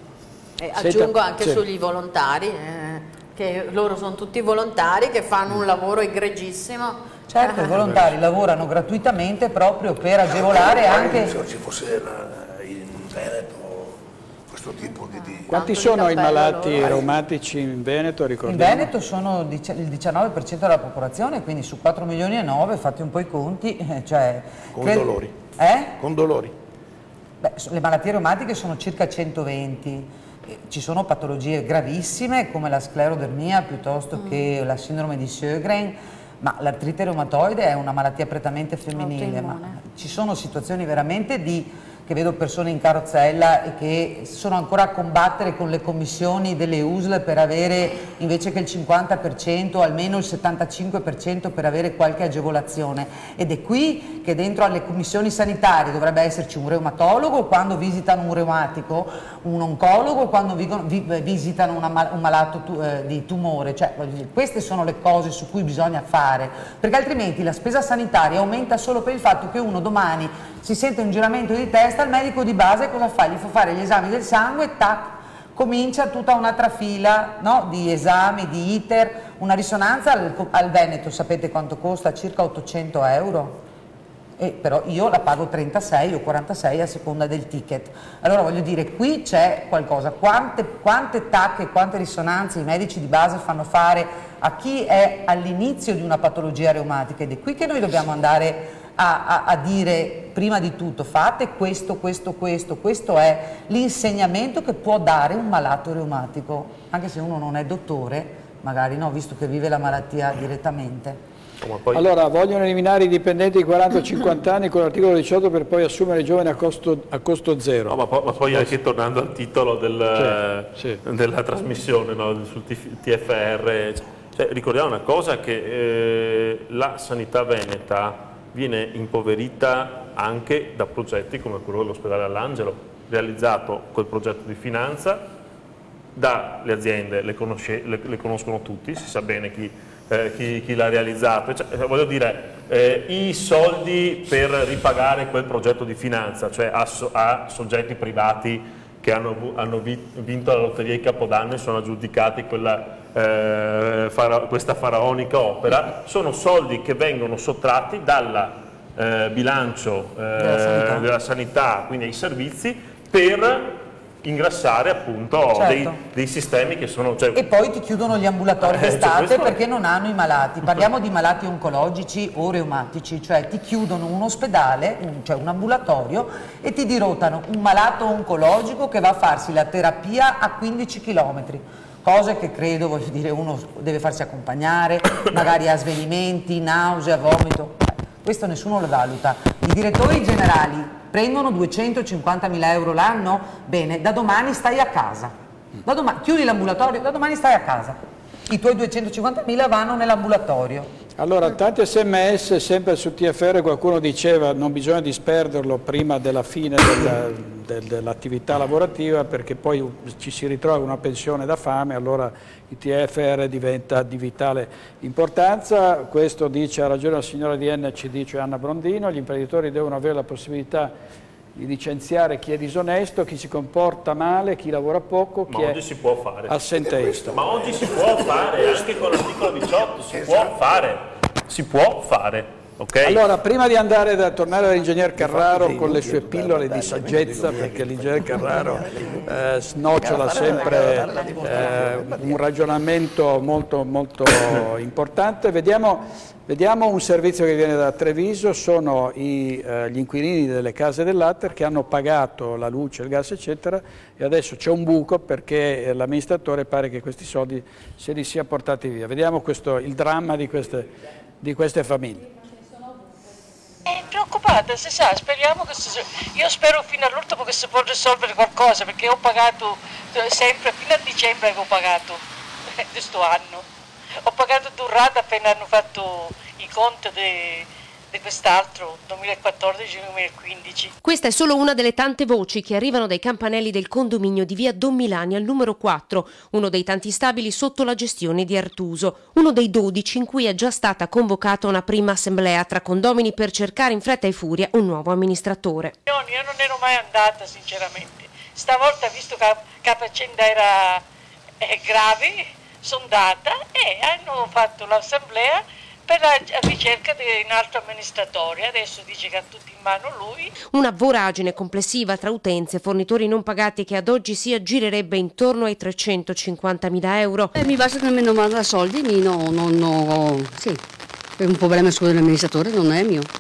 Speaker 5: E aggiungo anche sì. sugli volontari, eh, che loro sono tutti volontari che fanno un lavoro egregissimo.
Speaker 6: Certo, i volontari lavorano gratuitamente proprio per agevolare anche...
Speaker 7: Se ci fosse in Veneto questo tipo di... di...
Speaker 1: Quanti sono i malati reumatici in Veneto?
Speaker 6: In Veneto sono il diciannove per cento della popolazione, quindi su quattro milioni e nove, fate un po' i conti. Cioè,
Speaker 4: con
Speaker 6: cred...
Speaker 4: dolori.
Speaker 6: Eh?
Speaker 4: Con dolori.
Speaker 6: Beh, le malattie reumatiche sono circa centoventi. Ci sono patologie gravissime come la sclerodermia piuttosto mm. che la sindrome di Sjögren, ma l'artrite reumatoide è una malattia prettamente femminile, ma ci sono situazioni veramente di... che vedo persone in carrozzella e che sono ancora a combattere con le commissioni delle U S L per avere invece che il cinquanta per cento almeno il settantacinque per cento per avere qualche agevolazione, ed è qui che dentro alle commissioni sanitarie dovrebbe esserci un reumatologo quando visitano un reumatico, un oncologo quando visitano una, un malato tu, eh, di tumore, cioè queste sono le cose su cui bisogna fare, perché altrimenti la spesa sanitaria aumenta solo per il fatto che uno domani si sente un giramento di testa, il medico di base cosa fa? Gli fa fare gli esami del sangue e tac, comincia tutta un'altra fila, no? Di esami, di iter, una risonanza al, al Veneto, sapete quanto costa? Circa ottocento euro, e però io la pago trentasei o quarantasei a seconda del ticket. Allora voglio dire, qui c'è qualcosa, quante, quante tac e quante risonanze i medici di base fanno fare a chi è all'inizio di una patologia reumatica, ed è qui che noi dobbiamo andare a, a, a dire prima di tutto fate questo, questo, questo, questo è l'insegnamento che può dare un malato reumatico, anche se uno non è dottore, magari no, visto che vive la malattia direttamente.
Speaker 1: Poi... Allora, vogliono eliminare i dipendenti di quaranta cinquanta anni con l'articolo diciotto per poi assumere i giovani a costo, a costo zero.
Speaker 2: No, ma, poi, ma poi anche tornando al titolo del, sì, sì. della trasmissione, no, sul T F R, cioè, ricordiamo una cosa, che eh, la sanità veneta viene impoverita anche da progetti come quello dell'ospedale All'Angelo, realizzato quel progetto di finanza dalle aziende, le, le, le conoscono tutti, si sa bene chi... Eh, chi, chi l'ha realizzato, cioè, voglio dire, eh, i soldi per ripagare quel progetto di finanza, cioè a, so, a soggetti privati che hanno, hanno vinto la lotteria di Capodanno e sono aggiudicati quella, eh, fara, questa faraonica opera, sono soldi che vengono sottratti dal eh, bilancio eh, della, sanità. della sanità, quindi ai servizi, per ingrassare appunto certo. dei, dei sistemi che sono... Cioè...
Speaker 6: E poi ti chiudono gli ambulatori eh, d'estate cioè perché non hanno i malati. Parliamo di malati oncologici o reumatici, cioè ti chiudono un ospedale, un, cioè un ambulatorio, e ti dirottano un malato oncologico che va a farsi la terapia a quindici chilometri. Cose che credo, voglio dire, uno deve farsi accompagnare, magari ha svenimenti, nausea, vomito. Questo nessuno lo valuta. I direttori generali prendono duecentocinquantamila euro l'anno? Bene, da domani stai a casa. Da domani, chiudi l'ambulatorio, da domani stai a casa. I tuoi duecentocinquantamila vanno nell'ambulatorio.
Speaker 1: Allora, tanti sms, sempre su T F R qualcuno diceva non bisogna disperderlo prima della fine della, del, dell'attività lavorativa, perché poi ci si ritrova una pensione da fame, allora il T F R diventa di vitale importanza. Questo dice, ha ragione la signora di N C D, cioè Anna Brondino, gli imprenditori devono avere la possibilità di licenziare chi è disonesto, chi si comporta male, chi lavora poco, chi
Speaker 2: ma oggi è si può fare.
Speaker 1: assenteista.
Speaker 2: Ma oggi si può fare, anche con l'articolo diciotto, si esatto. può fare, si può fare. Okay.
Speaker 1: Allora, prima di andare da tornare all'ingegner Carraro con le sue pillole di saggezza, perché l'ingegner Carraro eh, snocciola sempre eh, un ragionamento molto, molto importante, vediamo, vediamo un servizio che viene da Treviso. Sono i, eh, gli inquilini delle case del latte che hanno pagato la luce, il gas eccetera, e adesso c'è un buco perché l'amministratore pare che questi soldi se li sia portati via. Vediamo questo, il dramma di queste, di queste famiglie.
Speaker 14: È preoccupata, si sa, speriamo che si... Io spero fino all'ultimo che si può risolvere qualcosa, perché ho pagato sempre, fino a dicembre avevo pagato di questo anno. Ho pagato due rate appena hanno fatto i conti di... di quest'altro, duemilaquattordici duemilaquindici.
Speaker 11: Questa è solo una delle tante voci che arrivano dai campanelli del condominio di via Don Milani al numero quattro, uno dei tanti stabili sotto la gestione di Artuso, uno dei dodici in cui è già stata convocata una prima assemblea tra condomini per cercare in fretta e furia un nuovo amministratore.
Speaker 14: Io, io non ero mai andata sinceramente, stavolta visto che la faccenda era eh, grave, sono andata e hanno fatto l'assemblea per la ricerca di un altro amministratore. Adesso dice che ha tutto in mano lui.
Speaker 11: Una voragine complessiva tra utenze e fornitori non pagati che ad oggi si aggirerebbe intorno ai trecentocinquantamila euro.
Speaker 15: Eh, mi basta che mi non manda soldi, mi no, no, no, sì, è un problema solo dell'amministratore, non è mio.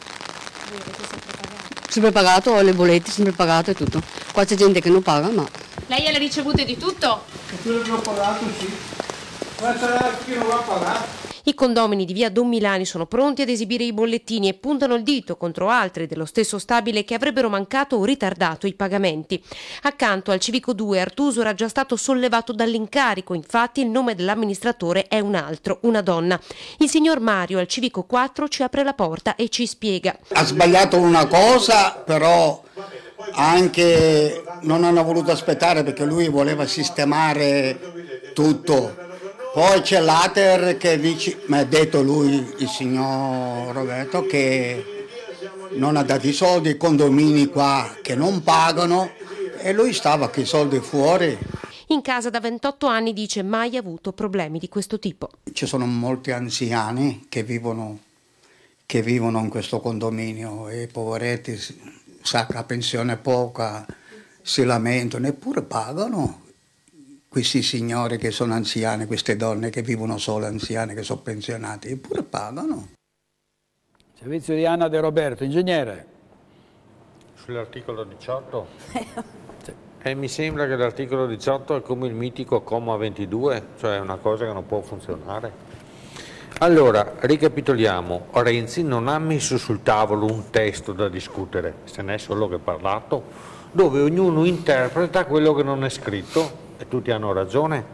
Speaker 15: Sempre pagato, ho le bollette, sempre pagato e tutto. Qua c'è gente che non paga, ma...
Speaker 8: Lei ha le ricevute di tutto?
Speaker 1: Quello che ho pagato, sì. Ma sarà chi non va a pagare?
Speaker 11: I condomini di via Don Milani sono pronti ad esibire i bollettini e puntano il dito contro altri dello stesso stabile che avrebbero mancato o ritardato i pagamenti. Accanto al Civico due Artuso era già stato sollevato dall'incarico, infatti il nome dell'amministratore è un altro, una donna. Il signor Mario al Civico quattro ci apre la porta e ci spiega.
Speaker 16: Ha sbagliato una cosa, però anche non hanno voluto aspettare perché lui voleva sistemare tutto. Poi c'è l'Ater che dice, mi ha detto lui, il signor Roberto, che non ha dato i soldi ai condomini qua che non pagano e lui stava con i soldi fuori.
Speaker 11: In casa da ventotto anni dice mai avuto problemi di questo tipo.
Speaker 16: Ci sono molti anziani che vivono, che vivono in questo condominio e i poveretti, sa che la pensione è poca, si lamentano, eppure pagano. Questi signori che sono anziani, queste donne che vivono sole anziane, che sono pensionati, eppure pagano.
Speaker 1: Servizio di Anna De Roberto, ingegnere.
Speaker 17: Sull'articolo diciotto? Eh, mi sembra che l'articolo diciotto è come il mitico comma ventidue, cioè è una cosa che non può funzionare. Allora, ricapitoliamo, Renzi non ha messo sul tavolo un testo da discutere, se n'è solo che parlato, dove ognuno interpreta quello che non è scritto, e tutti hanno ragione.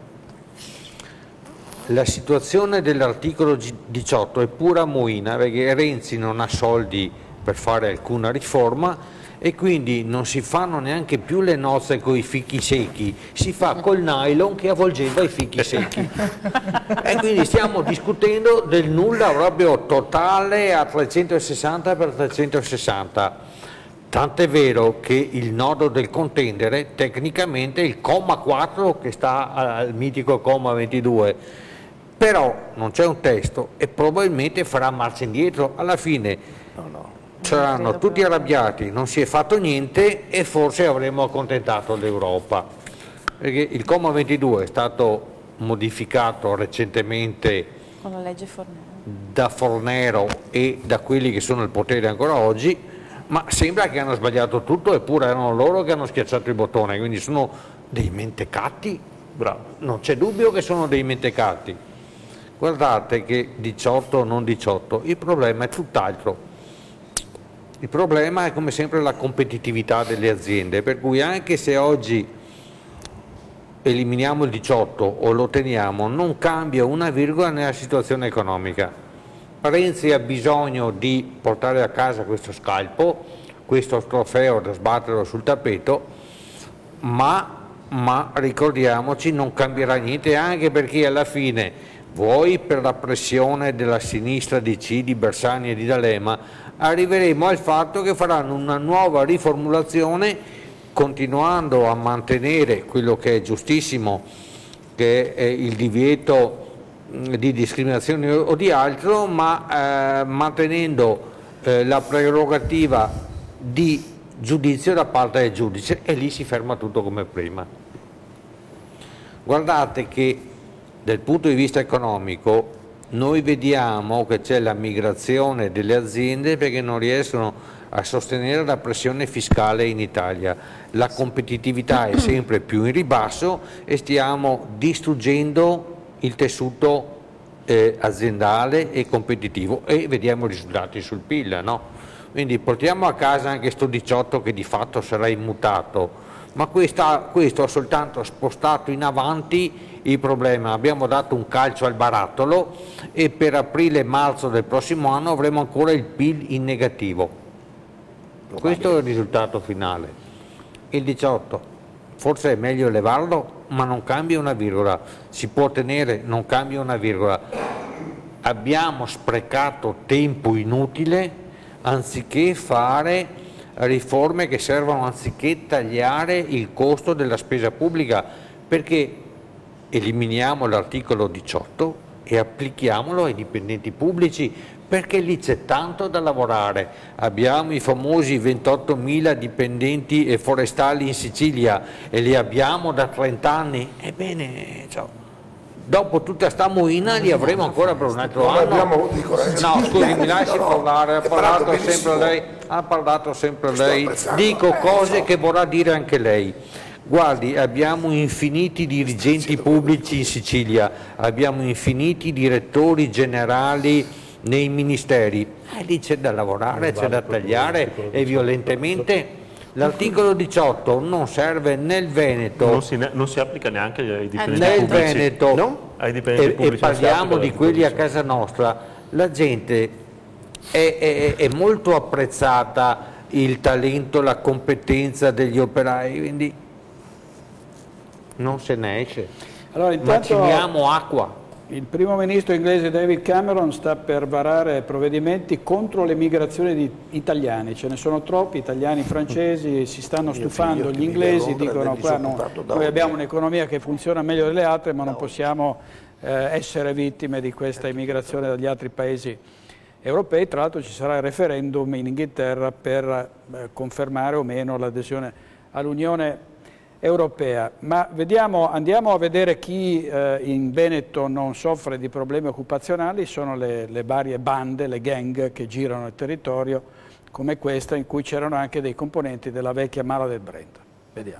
Speaker 17: La situazione dell'articolo diciotto è pura moina, perché Renzi non ha soldi per fare alcuna riforma e quindi non si fanno neanche più le nozze con i fichi secchi, si fa col nylon che avvolgeva i fichi secchi. E quindi stiamo discutendo del nulla proprio totale a trecentosessanta per trecentosessanta. Tant'è vero che il nodo del contendere tecnicamente è il comma quattro che sta al mitico comma ventidue. Però non c'è un testo e probabilmente farà marcia indietro. Alla fine no, no. saranno tutti arrabbiati, non si è fatto niente e forse avremo accontentato l'Europa. Perché il comma ventidue è stato modificato recentemente
Speaker 3: con la legge Fornero.
Speaker 17: da Fornero e da quelli che sono al potere ancora oggi, ma sembra che hanno sbagliato tutto eppure erano loro che hanno schiacciato il bottone, quindi sono dei mentecatti. Bravo. Non c'è dubbio che sono dei mentecatti. Guardate che diciotto o non diciotto, il problema è tutt'altro. Il problema è come sempre la competitività delle aziende, per cui anche se oggi eliminiamo il diciotto o lo teniamo, non cambia una virgola nella situazione economica. Renzi ha bisogno di portare a casa questo scalpo, questo trofeo da sbatterlo sul tappeto, ma, ma ricordiamoci non cambierà niente, anche perché alla fine vuoi per la pressione della sinistra di C, di Bersani e di D'Alema, arriveremo al fatto che faranno una nuova riformulazione continuando a mantenere quello che è giustissimo, che è il divieto di discriminazione o di altro, ma eh, mantenendo eh, la prerogativa di giudizio da parte del giudice, e lì si ferma tutto come prima. Guardate che dal punto di vista economico noi vediamo che c'è la migrazione delle aziende perché non riescono a sostenere la pressione fiscale in Italia. La competitività è sempre più in ribasso e stiamo distruggendo il tessuto eh, aziendale e competitivo e vediamo i risultati sul P I L, no? Quindi portiamo a casa anche sto diciotto che di fatto sarà immutato, ma questa, questo ha soltanto spostato in avanti il problema. Abbiamo dato un calcio al barattolo e per aprile e marzo del prossimo anno avremo ancora il P I L in negativo. Questo è il risultato finale. Il diciotto forse è meglio levarlo, ma non cambia una virgola, si può tenere, non cambia una virgola. Abbiamo sprecato tempo inutile anziché fare riforme che servono, anziché tagliare il costo della spesa pubblica, perché eliminiamo l'articolo diciotto e applichiamolo ai dipendenti pubblici, perché lì c'è tanto da lavorare. Abbiamo i famosi ventottomila dipendenti forestali in Sicilia e li abbiamo da trenta anni. Ebbene, cioè, dopo tutta sta moina li avremo ancora per un altro anno. No, scusi, mi lasci parlare, ha parlato sempre lei, ha parlato sempre lei, dico cose che vorrà dire anche lei. Guardi, abbiamo infiniti dirigenti pubblici in Sicilia, abbiamo infiniti direttori generali nei ministeri, e lì c'è da lavorare, c'è da tagliare e violentemente. L'articolo diciotto non serve nel Veneto,
Speaker 2: non si, non si applica neanche ai dipendenti
Speaker 17: nel
Speaker 2: pubblici,
Speaker 17: Veneto,
Speaker 2: no? Ai dipendenti
Speaker 17: e,
Speaker 2: pubblici
Speaker 17: e parliamo di quelli a casa nostra. La gente è, è, è molto apprezzata, il talento, la competenza degli operai, quindi non se ne esce.
Speaker 1: Allora, intanto,
Speaker 17: maciniamo acqua.
Speaker 1: Il primo ministro inglese David Cameron sta per varare provvedimenti contro le migrazioni di italiani, ce ne sono troppi, italiani, francesi, si stanno stufando, gli inglesi dicono qua no, noi abbiamo un'economia che funziona meglio delle altre ma non possiamo eh, essere vittime di questa immigrazione dagli altri paesi europei. Tra l'altro ci sarà il referendum in Inghilterra per eh, confermare o meno l'adesione all'Unione europea. Ma vediamo, andiamo a vedere chi eh, in Veneto non soffre di problemi occupazionali, sono le, le varie bande, le gang che girano il territorio, come questa in cui c'erano anche dei componenti della vecchia Mala del Brenta. Vediamo.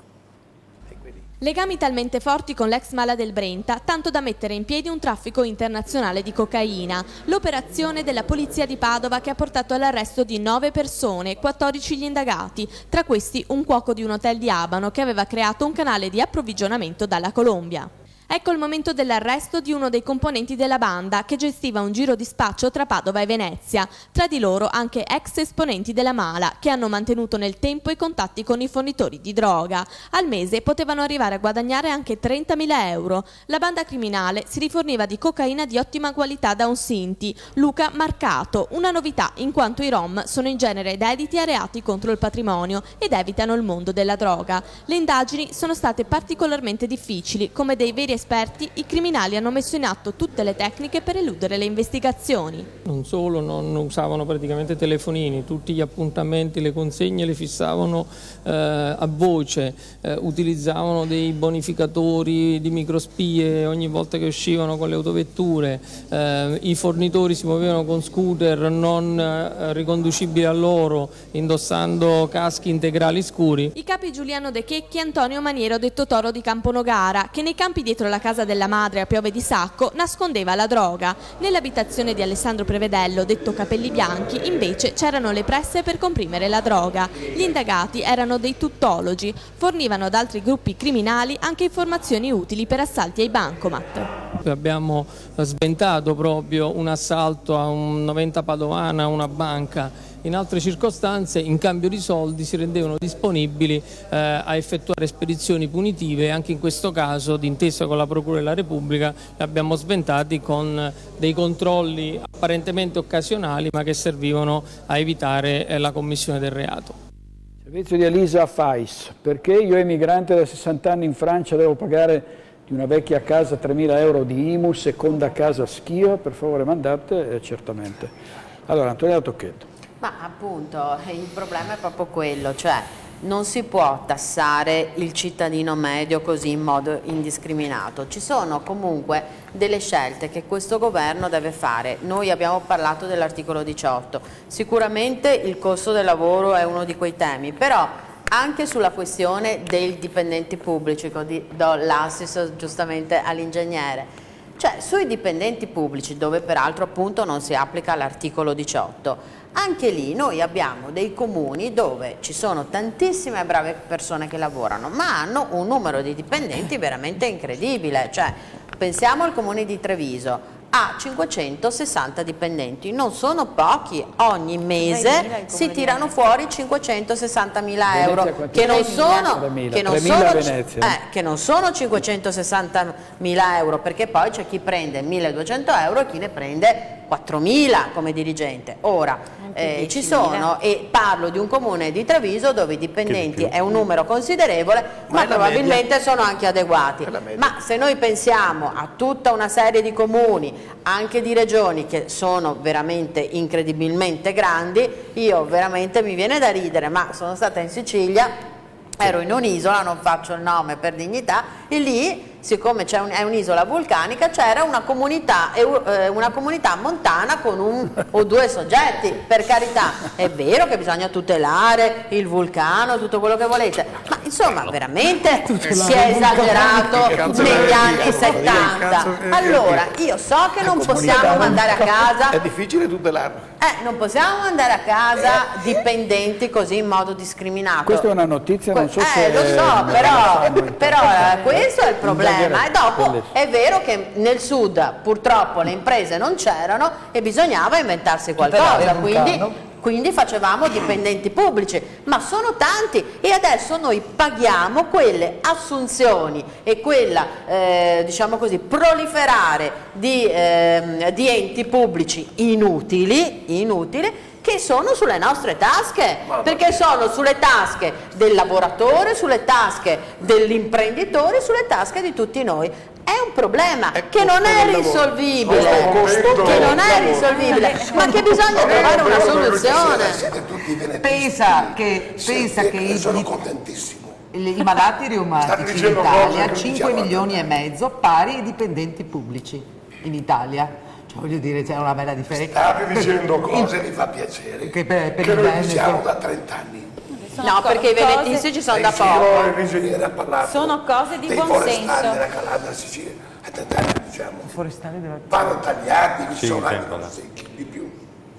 Speaker 18: Legami talmente forti con l'ex Mala del Brenta, tanto da mettere in piedi un traffico internazionale di cocaina. L'operazione della polizia di Padova che ha portato all'arresto di nove persone, quattordici gli indagati, tra questi un cuoco di un hotel di Abano che aveva creato un canale di approvvigionamento dalla Colombia. Ecco il momento dell'arresto di uno dei componenti della banda che gestiva un giro di spaccio tra Padova e Venezia, tra di loro anche ex esponenti della Mala che hanno mantenuto nel tempo i contatti con i fornitori di droga. Al mese potevano arrivare a guadagnare anche trentamila euro. La banda criminale si riforniva di cocaina di ottima qualità da un Sinti, Luca Marcato, una novità in quanto i Rom sono in genere dediti a reati contro il patrimonio ed evitano il mondo della droga. Le indagini sono state particolarmente difficili, come dei veri esperti, i criminali hanno messo in atto tutte le tecniche per eludere le investigazioni.
Speaker 19: Non solo, non usavano praticamente telefonini, tutti gli appuntamenti, le consegne le fissavano eh, a voce, eh, utilizzavano dei bonificatori di microspie ogni volta che uscivano con le autovetture, eh, i fornitori si muovevano con scooter non eh, riconducibili a loro, indossando caschi integrali scuri.
Speaker 18: I capi Giuliano De Checchi e Antonio Maniero detto Toro di Camponogara, che nei campi dietro la casa della madre a Piove di Sacco nascondeva la droga. Nell'abitazione di Alessandro Prevedello, detto Capelli Bianchi, invece c'erano le presse per comprimere la droga. Gli indagati erano dei tuttologi, fornivano ad altri gruppi criminali anche informazioni utili per assalti ai bancomat.
Speaker 19: Abbiamo sventato proprio un assalto a un novanta padovana, a una banca. In altre circostanze, in cambio di soldi, si rendevano disponibili eh, a effettuare spedizioni punitive. Anche in questo caso, d'intesa con la Procura della Repubblica, li abbiamo sventati con dei controlli apparentemente occasionali, ma che servivano a evitare eh, la commissione del reato.
Speaker 1: Servizio di Elisa Fais. Perché io emigrante da sessanta anni in Francia devo pagare di una vecchia casa tremila euro di I M U, seconda casa Schio? Per favore mandate, eh, certamente. Allora, Antonio Tocchetto.
Speaker 5: Ma appunto il problema è proprio quello, cioè non si può tassare il cittadino medio così in modo indiscriminato. Ci sono comunque delle scelte che questo governo deve fare. Noi abbiamo parlato dell'articolo diciotto, sicuramente il costo del lavoro è uno di quei temi, però anche sulla questione dei dipendenti pubblici, do l'assist giustamente all'ingegnere. Cioè sui dipendenti pubblici, dove peraltro appunto non si applica l'articolo diciotto, anche lì noi abbiamo dei comuni dove ci sono tantissime brave persone che lavorano, ma hanno un numero di dipendenti veramente incredibile. Cioè, pensiamo al comune di Treviso, ha cinquecentosessanta dipendenti, non sono pochi, ogni mese si tirano fuori cinquecentosessantamila euro, che non sono, che non sono, eh, che non sono cinquecentosessantamila euro, perché poi c'è chi prende milleduecento euro e chi ne prende quattromila come dirigente. Ora eh, ci sono, e parlo di un comune di Treviso dove i dipendenti è un numero considerevole, ma, ma probabilmente media. Sono anche adeguati. Ma se noi pensiamo a tutta una serie di comuni, anche di regioni che sono veramente incredibilmente grandi, io veramente mi viene da ridere, ma sono stata in Sicilia, ero in un'isola, non faccio il nome per dignità, e lì, siccome c'è un, è un'isola vulcanica, c'era una comunità, eh, una comunità montana con un o due soggetti, per carità. È vero che bisogna tutelare il vulcano, tutto quello che volete, ma insomma veramente si è esagerato negli anni settanta. Allora, io so che non possiamo mandare a casa...
Speaker 4: È difficile tutelarlo.
Speaker 5: Eh, non possiamo mandare a casa dipendenti così in modo discriminato.
Speaker 1: Questa è una notizia, non so
Speaker 5: eh,
Speaker 1: se...
Speaker 5: lo so, però, però eh, questo è il problema. E dopo è vero che nel sud purtroppo le imprese non c'erano e bisognava inventarsi qualcosa, quindi, quindi facevamo dipendenti pubblici, ma sono tanti e adesso noi paghiamo quelle assunzioni e quella, eh, diciamo così, proliferare di, eh, di enti pubblici inutili, inutili che sono sulle nostre tasche, perché sono sulle tasche del lavoratore, sulle tasche dell'imprenditore, sulle tasche di tutti noi. È un problema che non è risolvibile, che non è risolvibile, ma che bisogna trovare una soluzione.
Speaker 6: Pensa che, pensa che
Speaker 7: sono contentissimo.
Speaker 6: I malati reumatici in Italia, cinque milioni e mezzo, pari ai dipendenti pubblici in Italia. Cioè, voglio dire, c'è una bella differenza.
Speaker 7: State dicendo cose, mi fa piacere,
Speaker 6: che, per, per
Speaker 7: che noi
Speaker 6: Veneto...
Speaker 7: diciamo da trent'anni.
Speaker 5: No, perché i venetizi ci sono da poco.
Speaker 7: L'ingegnere ha parlato
Speaker 3: sono cose di
Speaker 7: dei
Speaker 3: buon
Speaker 7: forestali
Speaker 3: senso.
Speaker 7: della Calabria, Sicilia, a trent'anni diciamo.
Speaker 6: I forestali della
Speaker 7: vanno tagliati, ci
Speaker 17: Sì,
Speaker 7: sono anche
Speaker 17: tempo,
Speaker 7: non secchi di più.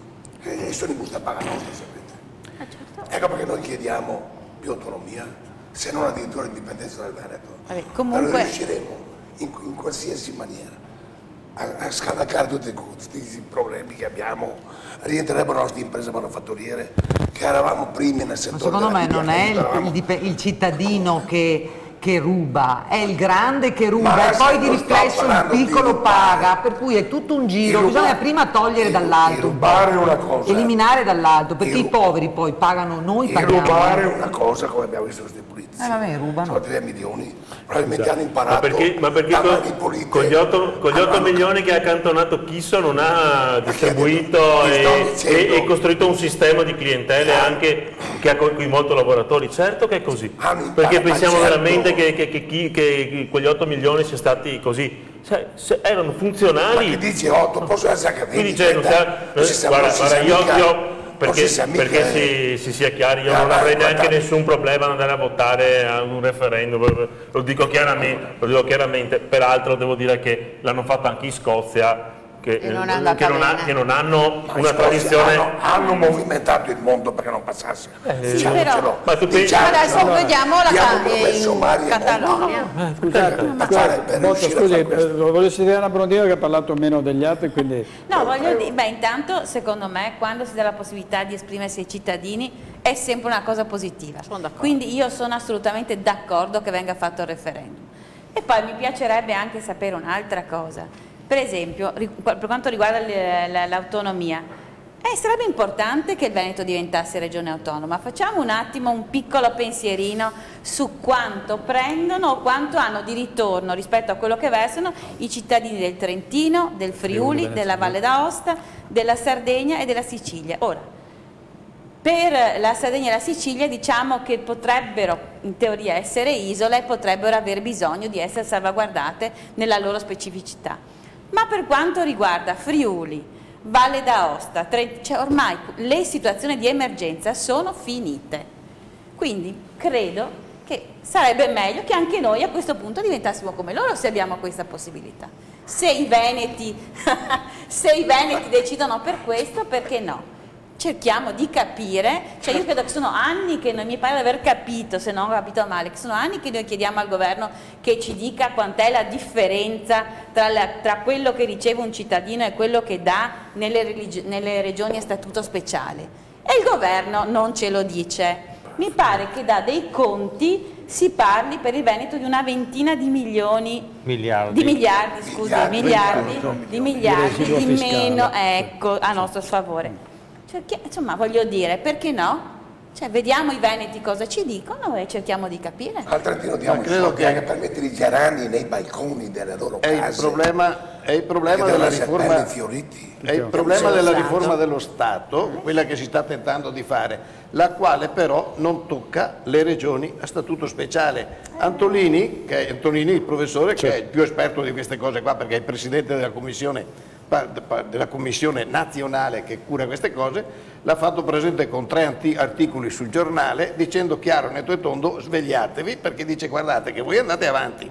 Speaker 7: E sono in busta paga nostra, sapete. Ecco perché noi chiediamo più autonomia, se non addirittura indipendenza dal Veneto.
Speaker 3: Vabbè, comunque...
Speaker 7: Noi riusciremo in, in qualsiasi maniera a, a scavalcare tutti questi problemi che abbiamo. Rientrerebbero le nostre imprese manifatturiere che eravamo primi nel settore.
Speaker 6: Ma secondo me non è il, il, il cittadino che, che ruba, è il grande che ruba e poi di riflesso il piccolo paga, per cui è tutto un giro, bisogna prima togliere dall'alto,
Speaker 7: rubare una cosa,
Speaker 6: eliminare dall'alto, perché i poveri poi pagano, noi paghiamo.
Speaker 7: Rubare una cosa, come abbiamo visto questi politici.
Speaker 6: Eh vabbè, rubano.
Speaker 7: Sono tre milioni, probabilmente hanno imparato.
Speaker 2: Ma perché, ma perché con, con gli otto milioni che ha accantonato Chisso non ha distribuito e, e, e costruito un sistema di clientele anche che ha coinvolto lavoratori? Certo che è così, perché pensiamo veramente che, che, che, che, che quegli otto milioni siano stati così. Cioè, se erano funzionali.
Speaker 7: Ma che dici otto? Possono essere anche venti.
Speaker 2: Quindi cioè, non sia, guarda, guarda io, io perché,
Speaker 7: si
Speaker 2: perché si, si sia chiari, io non avrei neanche nessun problema ad andare a votare a un referendum, lo dico chiaramente, lo dico chiaramente. Peraltro devo dire che l'hanno fatto anche in Scozia, che,
Speaker 5: e non,
Speaker 2: eh, che, non, ha, che non hanno
Speaker 7: ma
Speaker 2: una tradizione.
Speaker 7: Hanno, hanno movimentato il mondo perché non passasse.
Speaker 2: Eh, sì, però, ma tu pensi,
Speaker 5: adesso no, vediamo la
Speaker 7: in
Speaker 5: Catalogna.
Speaker 1: Eh, scusate, scusate, molto, scusi, eh, voglio sentire Anna Brondino che ha parlato meno degli altri, quindi...
Speaker 3: No, voglio dire, beh, intanto secondo me quando si dà la possibilità di esprimersi ai cittadini è sempre una cosa positiva. Quindi io sono assolutamente d'accordo che venga fatto il referendum. E poi mi piacerebbe anche sapere un'altra cosa. Per esempio, per quanto riguarda l'autonomia, eh, sarebbe importante che il Veneto diventasse regione autonoma. Facciamo un attimo un piccolo pensierino su quanto prendono o quanto hanno di ritorno rispetto a quello che versano i cittadini del Trentino, del Friuli, della Valle d'Aosta, della Sardegna e della Sicilia. Ora, per la Sardegna e la Sicilia diciamo che potrebbero in teoria essere isole e potrebbero aver bisogno di essere salvaguardate nella loro specificità. Ma per quanto riguarda Friuli, Valle d'Aosta, cioè ormai le situazioni di emergenza sono finite. Quindi credo che sarebbe meglio che anche noi a questo punto diventassimo come loro se abbiamo questa possibilità. Se i veneti, se i veneti decidono per questo, perché no? Cerchiamo di capire, cioè io credo che sono anni che noi, mi pare di aver capito, se non ho capito male, che sono anni che noi chiediamo al governo che ci dica quant'è la differenza tra, la, tra quello che riceve un cittadino e quello che dà nelle, nelle regioni a statuto speciale. E il governo non ce lo dice. Mi pare che da dei conti si parli per il Veneto di una ventina di milioni
Speaker 17: miliardi,
Speaker 3: di miliardi, scusi, miliardi, miliardi di miliardi di, di meno, ecco, a nostro sfavore. Cioè, insomma, voglio dire, perché no? Cioè, vediamo i veneti cosa ci dicono e cerchiamo di capire.
Speaker 7: Al Trentino diamo i soldi anche per mettere i gerani nei balconi delle loro
Speaker 4: è
Speaker 7: case.
Speaker 4: Il problema, è il problema della riforma, è il problema della riforma dello Stato, quella che si sta tentando di fare, la quale però non tocca le regioni a statuto speciale. Antolini, che è, Antonini, il professore, che è il più esperto di queste cose qua, perché è il presidente della commissione della commissione nazionale che cura queste cose, l'ha fatto presente con tre articoli sul giornale dicendo chiaro, netto e tondo, svegliatevi, perché dice guardate che voi andate avanti,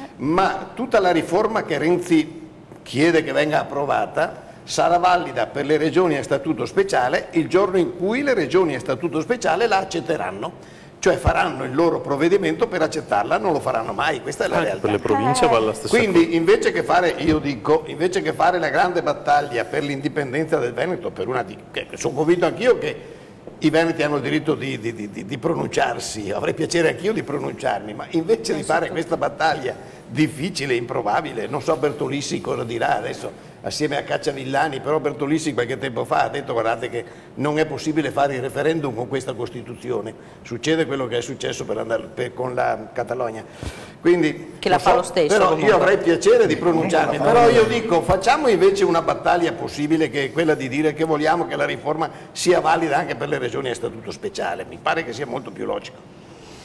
Speaker 4: ma tutta la riforma che Renzi chiede che venga approvata sarà valida per le regioni a statuto speciale il giorno in cui le regioni a statuto speciale la accetteranno. Cioè faranno il loro provvedimento per accettarla, non lo faranno mai, questa è la realtà.
Speaker 2: Per le province va la stessa
Speaker 4: Quindi
Speaker 2: cosa.
Speaker 4: invece che fare, io dico, invece che fare la grande battaglia per l'indipendenza del Veneto, per una di, che sono convinto anch'io che i veneti hanno il diritto di, di, di, di pronunciarsi, avrei piacere anch'io di pronunciarmi, ma invece di fare questa battaglia difficile, improbabile, non so Bertolissi cosa dirà adesso, assieme a Cacciavillani, però Bertolissi qualche tempo fa ha detto guardate che non è possibile fare il referendum con questa Costituzione, succede quello che è successo per andare, per, con la Catalogna. Quindi,
Speaker 5: che la fa
Speaker 4: so,
Speaker 5: lo stesso.
Speaker 4: Però
Speaker 5: comunque.
Speaker 4: io avrei piacere di pronunciarmi, però io dico facciamo invece una battaglia possibile che è quella di dire che vogliamo che la riforma sia valida anche per le regioni a statuto speciale, mi pare che sia molto più logico.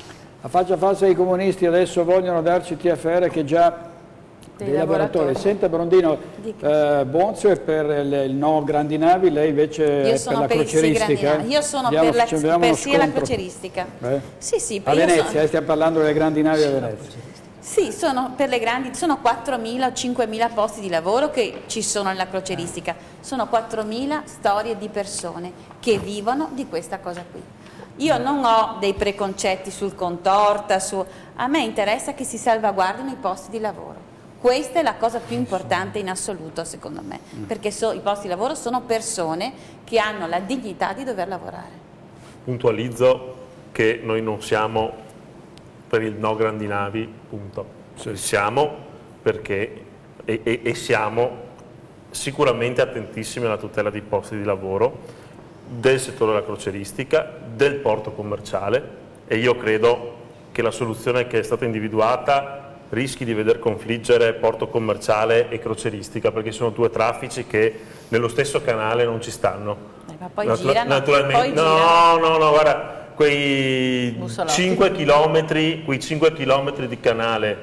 Speaker 1: A faccia falsa i comunisti adesso vogliono darci T F R che già dei, dei lavoratori. lavoratori. Senta Brondino, eh, Bonzio è per il, il no grandi navi, lei invece
Speaker 3: io
Speaker 1: è
Speaker 3: sono
Speaker 1: per la
Speaker 3: per
Speaker 1: croceristica?
Speaker 3: Io sono
Speaker 1: Abbiamo,
Speaker 3: per, la, per sia la croceristica.
Speaker 1: Eh?
Speaker 3: Sì, sì,
Speaker 1: a Venezia,
Speaker 3: sono...
Speaker 1: eh, stiamo parlando delle grandi navi a Venezia.
Speaker 3: Sì, sono per le grandi, sono quattromila o cinquemila posti di lavoro che ci sono nella croceristica, sono quattromila storie di persone che vivono di questa cosa qui. Io non ho dei preconcetti sul contorta, su... a me interessa che si salvaguardino i posti di lavoro. Questa è la cosa più importante in assoluto secondo me, perché so, i posti di lavoro sono persone che hanno la dignità di dover lavorare.
Speaker 2: Puntualizzo che noi non siamo per il no grandi navi, punto. Sì. Siamo perché e, e, e siamo sicuramente attentissimi alla tutela dei posti di lavoro, del settore della croceristica, del porto commerciale, e io credo che la soluzione che è stata individuata rischi di veder confliggere porto commerciale e croceristica, perché sono due traffici che nello stesso canale non ci stanno.
Speaker 3: Eh, ma poi
Speaker 2: Natura
Speaker 3: girano,
Speaker 2: naturalmente,
Speaker 3: poi
Speaker 2: no,
Speaker 3: girano.
Speaker 2: no, no, guarda, quei cinque chilometri, quei cinque chilometri di canale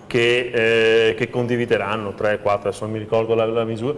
Speaker 2: che, eh, che condivideranno, tre, quattro, adesso non mi ricordo la, la misura,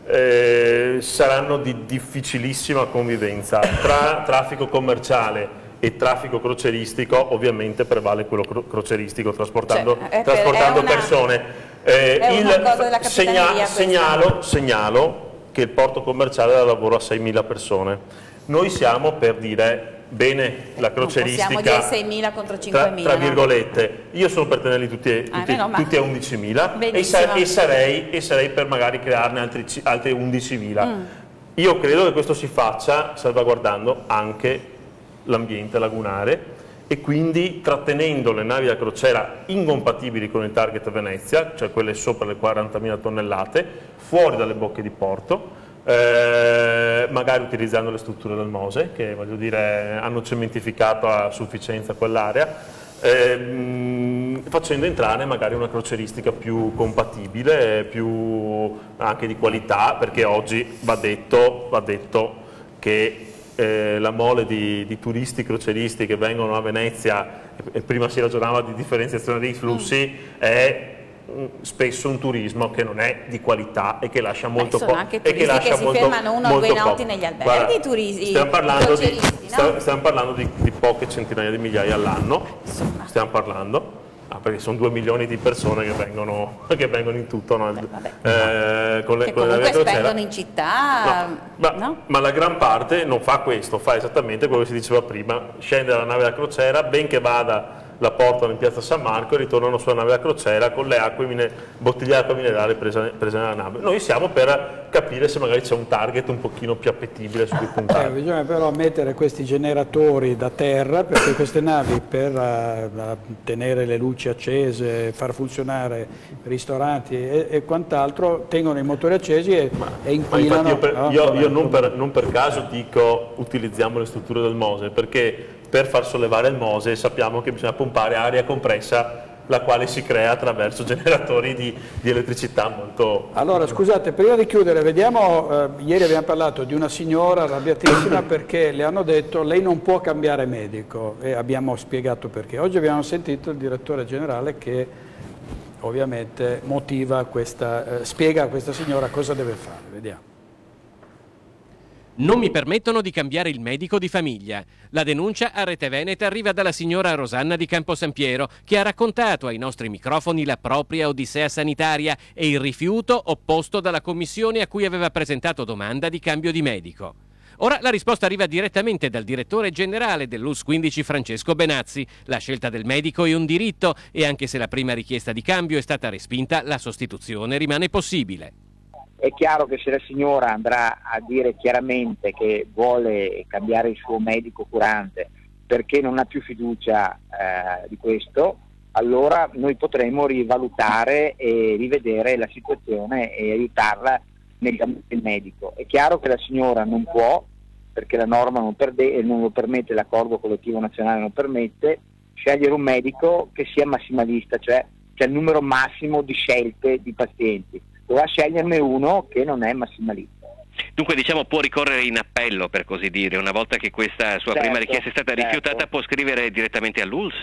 Speaker 2: eh, saranno di difficilissima convivenza. Tra traffico commerciale e traffico croceristico ovviamente prevale quello cro croceristico, trasportando, cioè, per, trasportando una, persone. Eh, il, segna, segnalo, segnalo che il porto commerciale dà lavoro a seimila persone. Noi siamo per dire bene la croceristica,
Speaker 3: non possiamo dire seimila contro cinquemila,
Speaker 2: tra, tra virgolette, no? Io sono per tenerli tutti, tutti, ah, no, tutti a undicimila e, sa e, sarei, e sarei per magari crearne altri, altri undicimila. Mm. Io credo che questo si faccia salvaguardando anche l'ambiente lagunare e quindi trattenendo le navi da crociera incompatibili con il target Venezia, cioè quelle sopra le quarantamila tonnellate, fuori dalle bocche di porto. Eh, magari utilizzando le strutture del Mose che voglio dire hanno cementificato a sufficienza quell'area, eh, mh, facendo entrare magari una croceristica più compatibile, più anche di qualità, perché oggi va detto, va detto che eh, la mole di, di turisti croceristi che vengono a Venezia, e prima si ragionava di differenziazione dei flussi, mm. è spesso un turismo che non è di qualità e che lascia molto poco.
Speaker 3: Sono anche turisti che, che si molto, fermano uno o due notti poco. negli alberghi. Guarda, turisti,
Speaker 2: stiamo parlando, di,
Speaker 3: no?
Speaker 2: stiamo parlando di, di poche centinaia di migliaia all'anno, stiamo parlando, ah, perché sono due milioni di persone che vengono, che vengono in tutto, no?
Speaker 3: Beh, vabbè,
Speaker 2: eh, con le,
Speaker 3: che
Speaker 2: con
Speaker 3: comunque
Speaker 2: le
Speaker 3: spendono in città,
Speaker 2: no, ma, no? ma la gran parte non fa questo, fa esattamente quello che si diceva prima, scende dalla nave da crociera, ben che vada, la portano in piazza San Marco e ritornano sulla nave da crociera con le acque, bottiglie di acqua minerale prese, prese nella nave. Noi siamo per capire se magari c'è un target un pochino più appetibile su cui puntare.
Speaker 1: Eh, bisogna però mettere questi generatori da terra, perché queste navi per uh, tenere le luci accese, far funzionare ristoranti e, e quant'altro tengono i motori accesi e,
Speaker 2: ma,
Speaker 1: e inquinano.
Speaker 2: Ma io, per, no, io, io non, per, non per caso dico utilizziamo le strutture del Mose, perché per far sollevare il Mose sappiamo che bisogna pompare aria compressa, la quale si crea attraverso generatori di, di elettricità molto...
Speaker 1: Allora scusate, prima di chiudere, vediamo, eh, ieri abbiamo parlato di una signora arrabbiatissima perché le hanno detto lei non può cambiare medico e abbiamo spiegato perché. Oggi abbiamo sentito il direttore generale che ovviamente motiva questa, eh, spiega a questa signora cosa deve fare, vediamo.
Speaker 20: Non mi permettono di cambiare il medico di famiglia. La denuncia a Rete Veneta arriva dalla signora Rosanna di Campo San Piero, che ha raccontato ai nostri microfoni la propria odissea sanitaria e il rifiuto opposto dalla commissione a cui aveva presentato domanda di cambio di medico. Ora la risposta arriva direttamente dal direttore generale dell'U S quindici Francesco Benazzi. La scelta del medico è un diritto e anche se la prima richiesta di cambio è stata respinta, la sostituzione rimane possibile.
Speaker 21: È chiaro che se la signora andrà a dire chiaramente che vuole cambiare il suo medico curante perché non ha più fiducia eh, di questo, allora noi potremo rivalutare e rivedere la situazione e aiutarla nel cambio del medico. È chiaro che la signora non può, perché la norma non, non lo permette, l'accordo collettivo nazionale non permette, scegliere un medico che sia massimalista, cioè c'è il numero massimo di scelte di pazienti. Dovrà sceglierne uno che non è massimalista.
Speaker 20: Dunque diciamo può ricorrere in appello, per così dire, una volta che questa sua certo, prima richiesta è stata rifiutata, certo. Può scrivere direttamente all'U L S?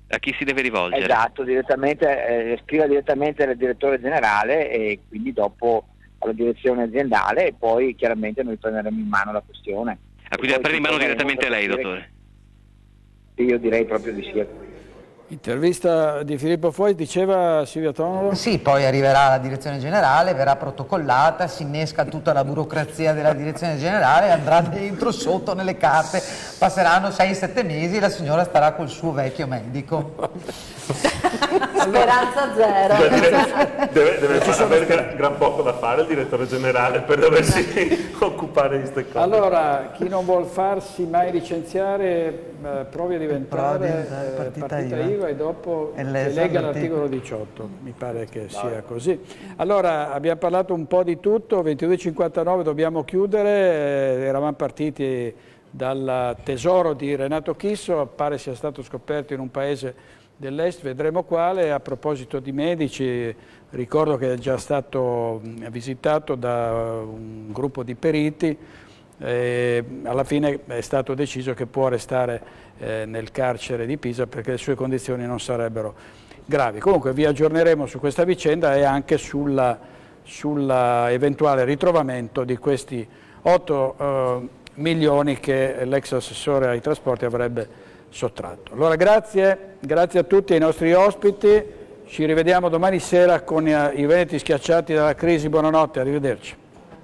Speaker 9: A chi si deve rivolgere?
Speaker 21: Esatto, direttamente, eh, scriva direttamente al direttore generale e quindi dopo alla direzione aziendale, e poi chiaramente noi prenderemo in mano la questione.
Speaker 9: Ah, quindi la prende in mano direttamente lei, dottore?
Speaker 21: Io direi proprio di sì.
Speaker 1: Intervista di Filippo Foi, diceva Silvia Tonolo?
Speaker 6: Sì, poi arriverà la direzione generale, verrà protocollata, si innesca tutta la burocrazia della direzione generale, andrà dentro, sotto nelle carte, passeranno sei sette mesi e la signora starà col suo vecchio medico.
Speaker 5: Speranza zero.
Speaker 2: Deve, deve, deve avere gran, gran poco da fare il direttore generale per doversi occupare di queste cose.
Speaker 1: Allora, chi non vuol farsi mai licenziare eh, provi a diventare eh, partita, partita I V A e dopo che legga l'articolo diciotto, mi pare che sia così. Allora, abbiamo parlato un po' di tutto, ventidue e cinquantanove dobbiamo chiudere, eh, eravamo partiti dal tesoro di Renato Chisso, pare sia stato scoperto in un paese dell'est, vedremo quale. A proposito di medici, ricordo che è già stato visitato da un gruppo di periti e alla fine è stato deciso che può restare eh, nel carcere di Pisa perché le sue condizioni non sarebbero gravi. Comunque vi aggiorneremo su questa vicenda e anche sulla, sulla eventuale ritrovamento di questi otto eh, milioni che l'ex assessore ai trasporti avrebbe sottratto. Allora grazie, grazie a tutti ai nostri ospiti, ci rivediamo domani sera con i Veneti schiacciati dalla crisi, buonanotte, arrivederci.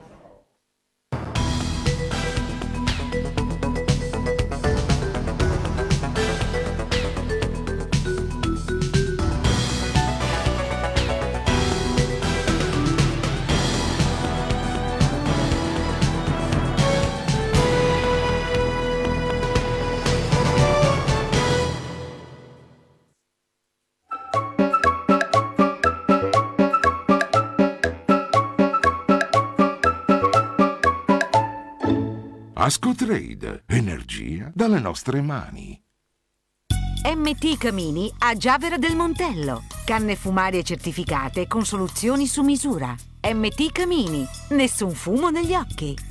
Speaker 22: Ascotrade, energia dalle nostre mani.
Speaker 23: M T Camini a Giavera del Montello. Canne fumarie certificate con soluzioni su misura. M T Camini, nessun fumo negli occhi.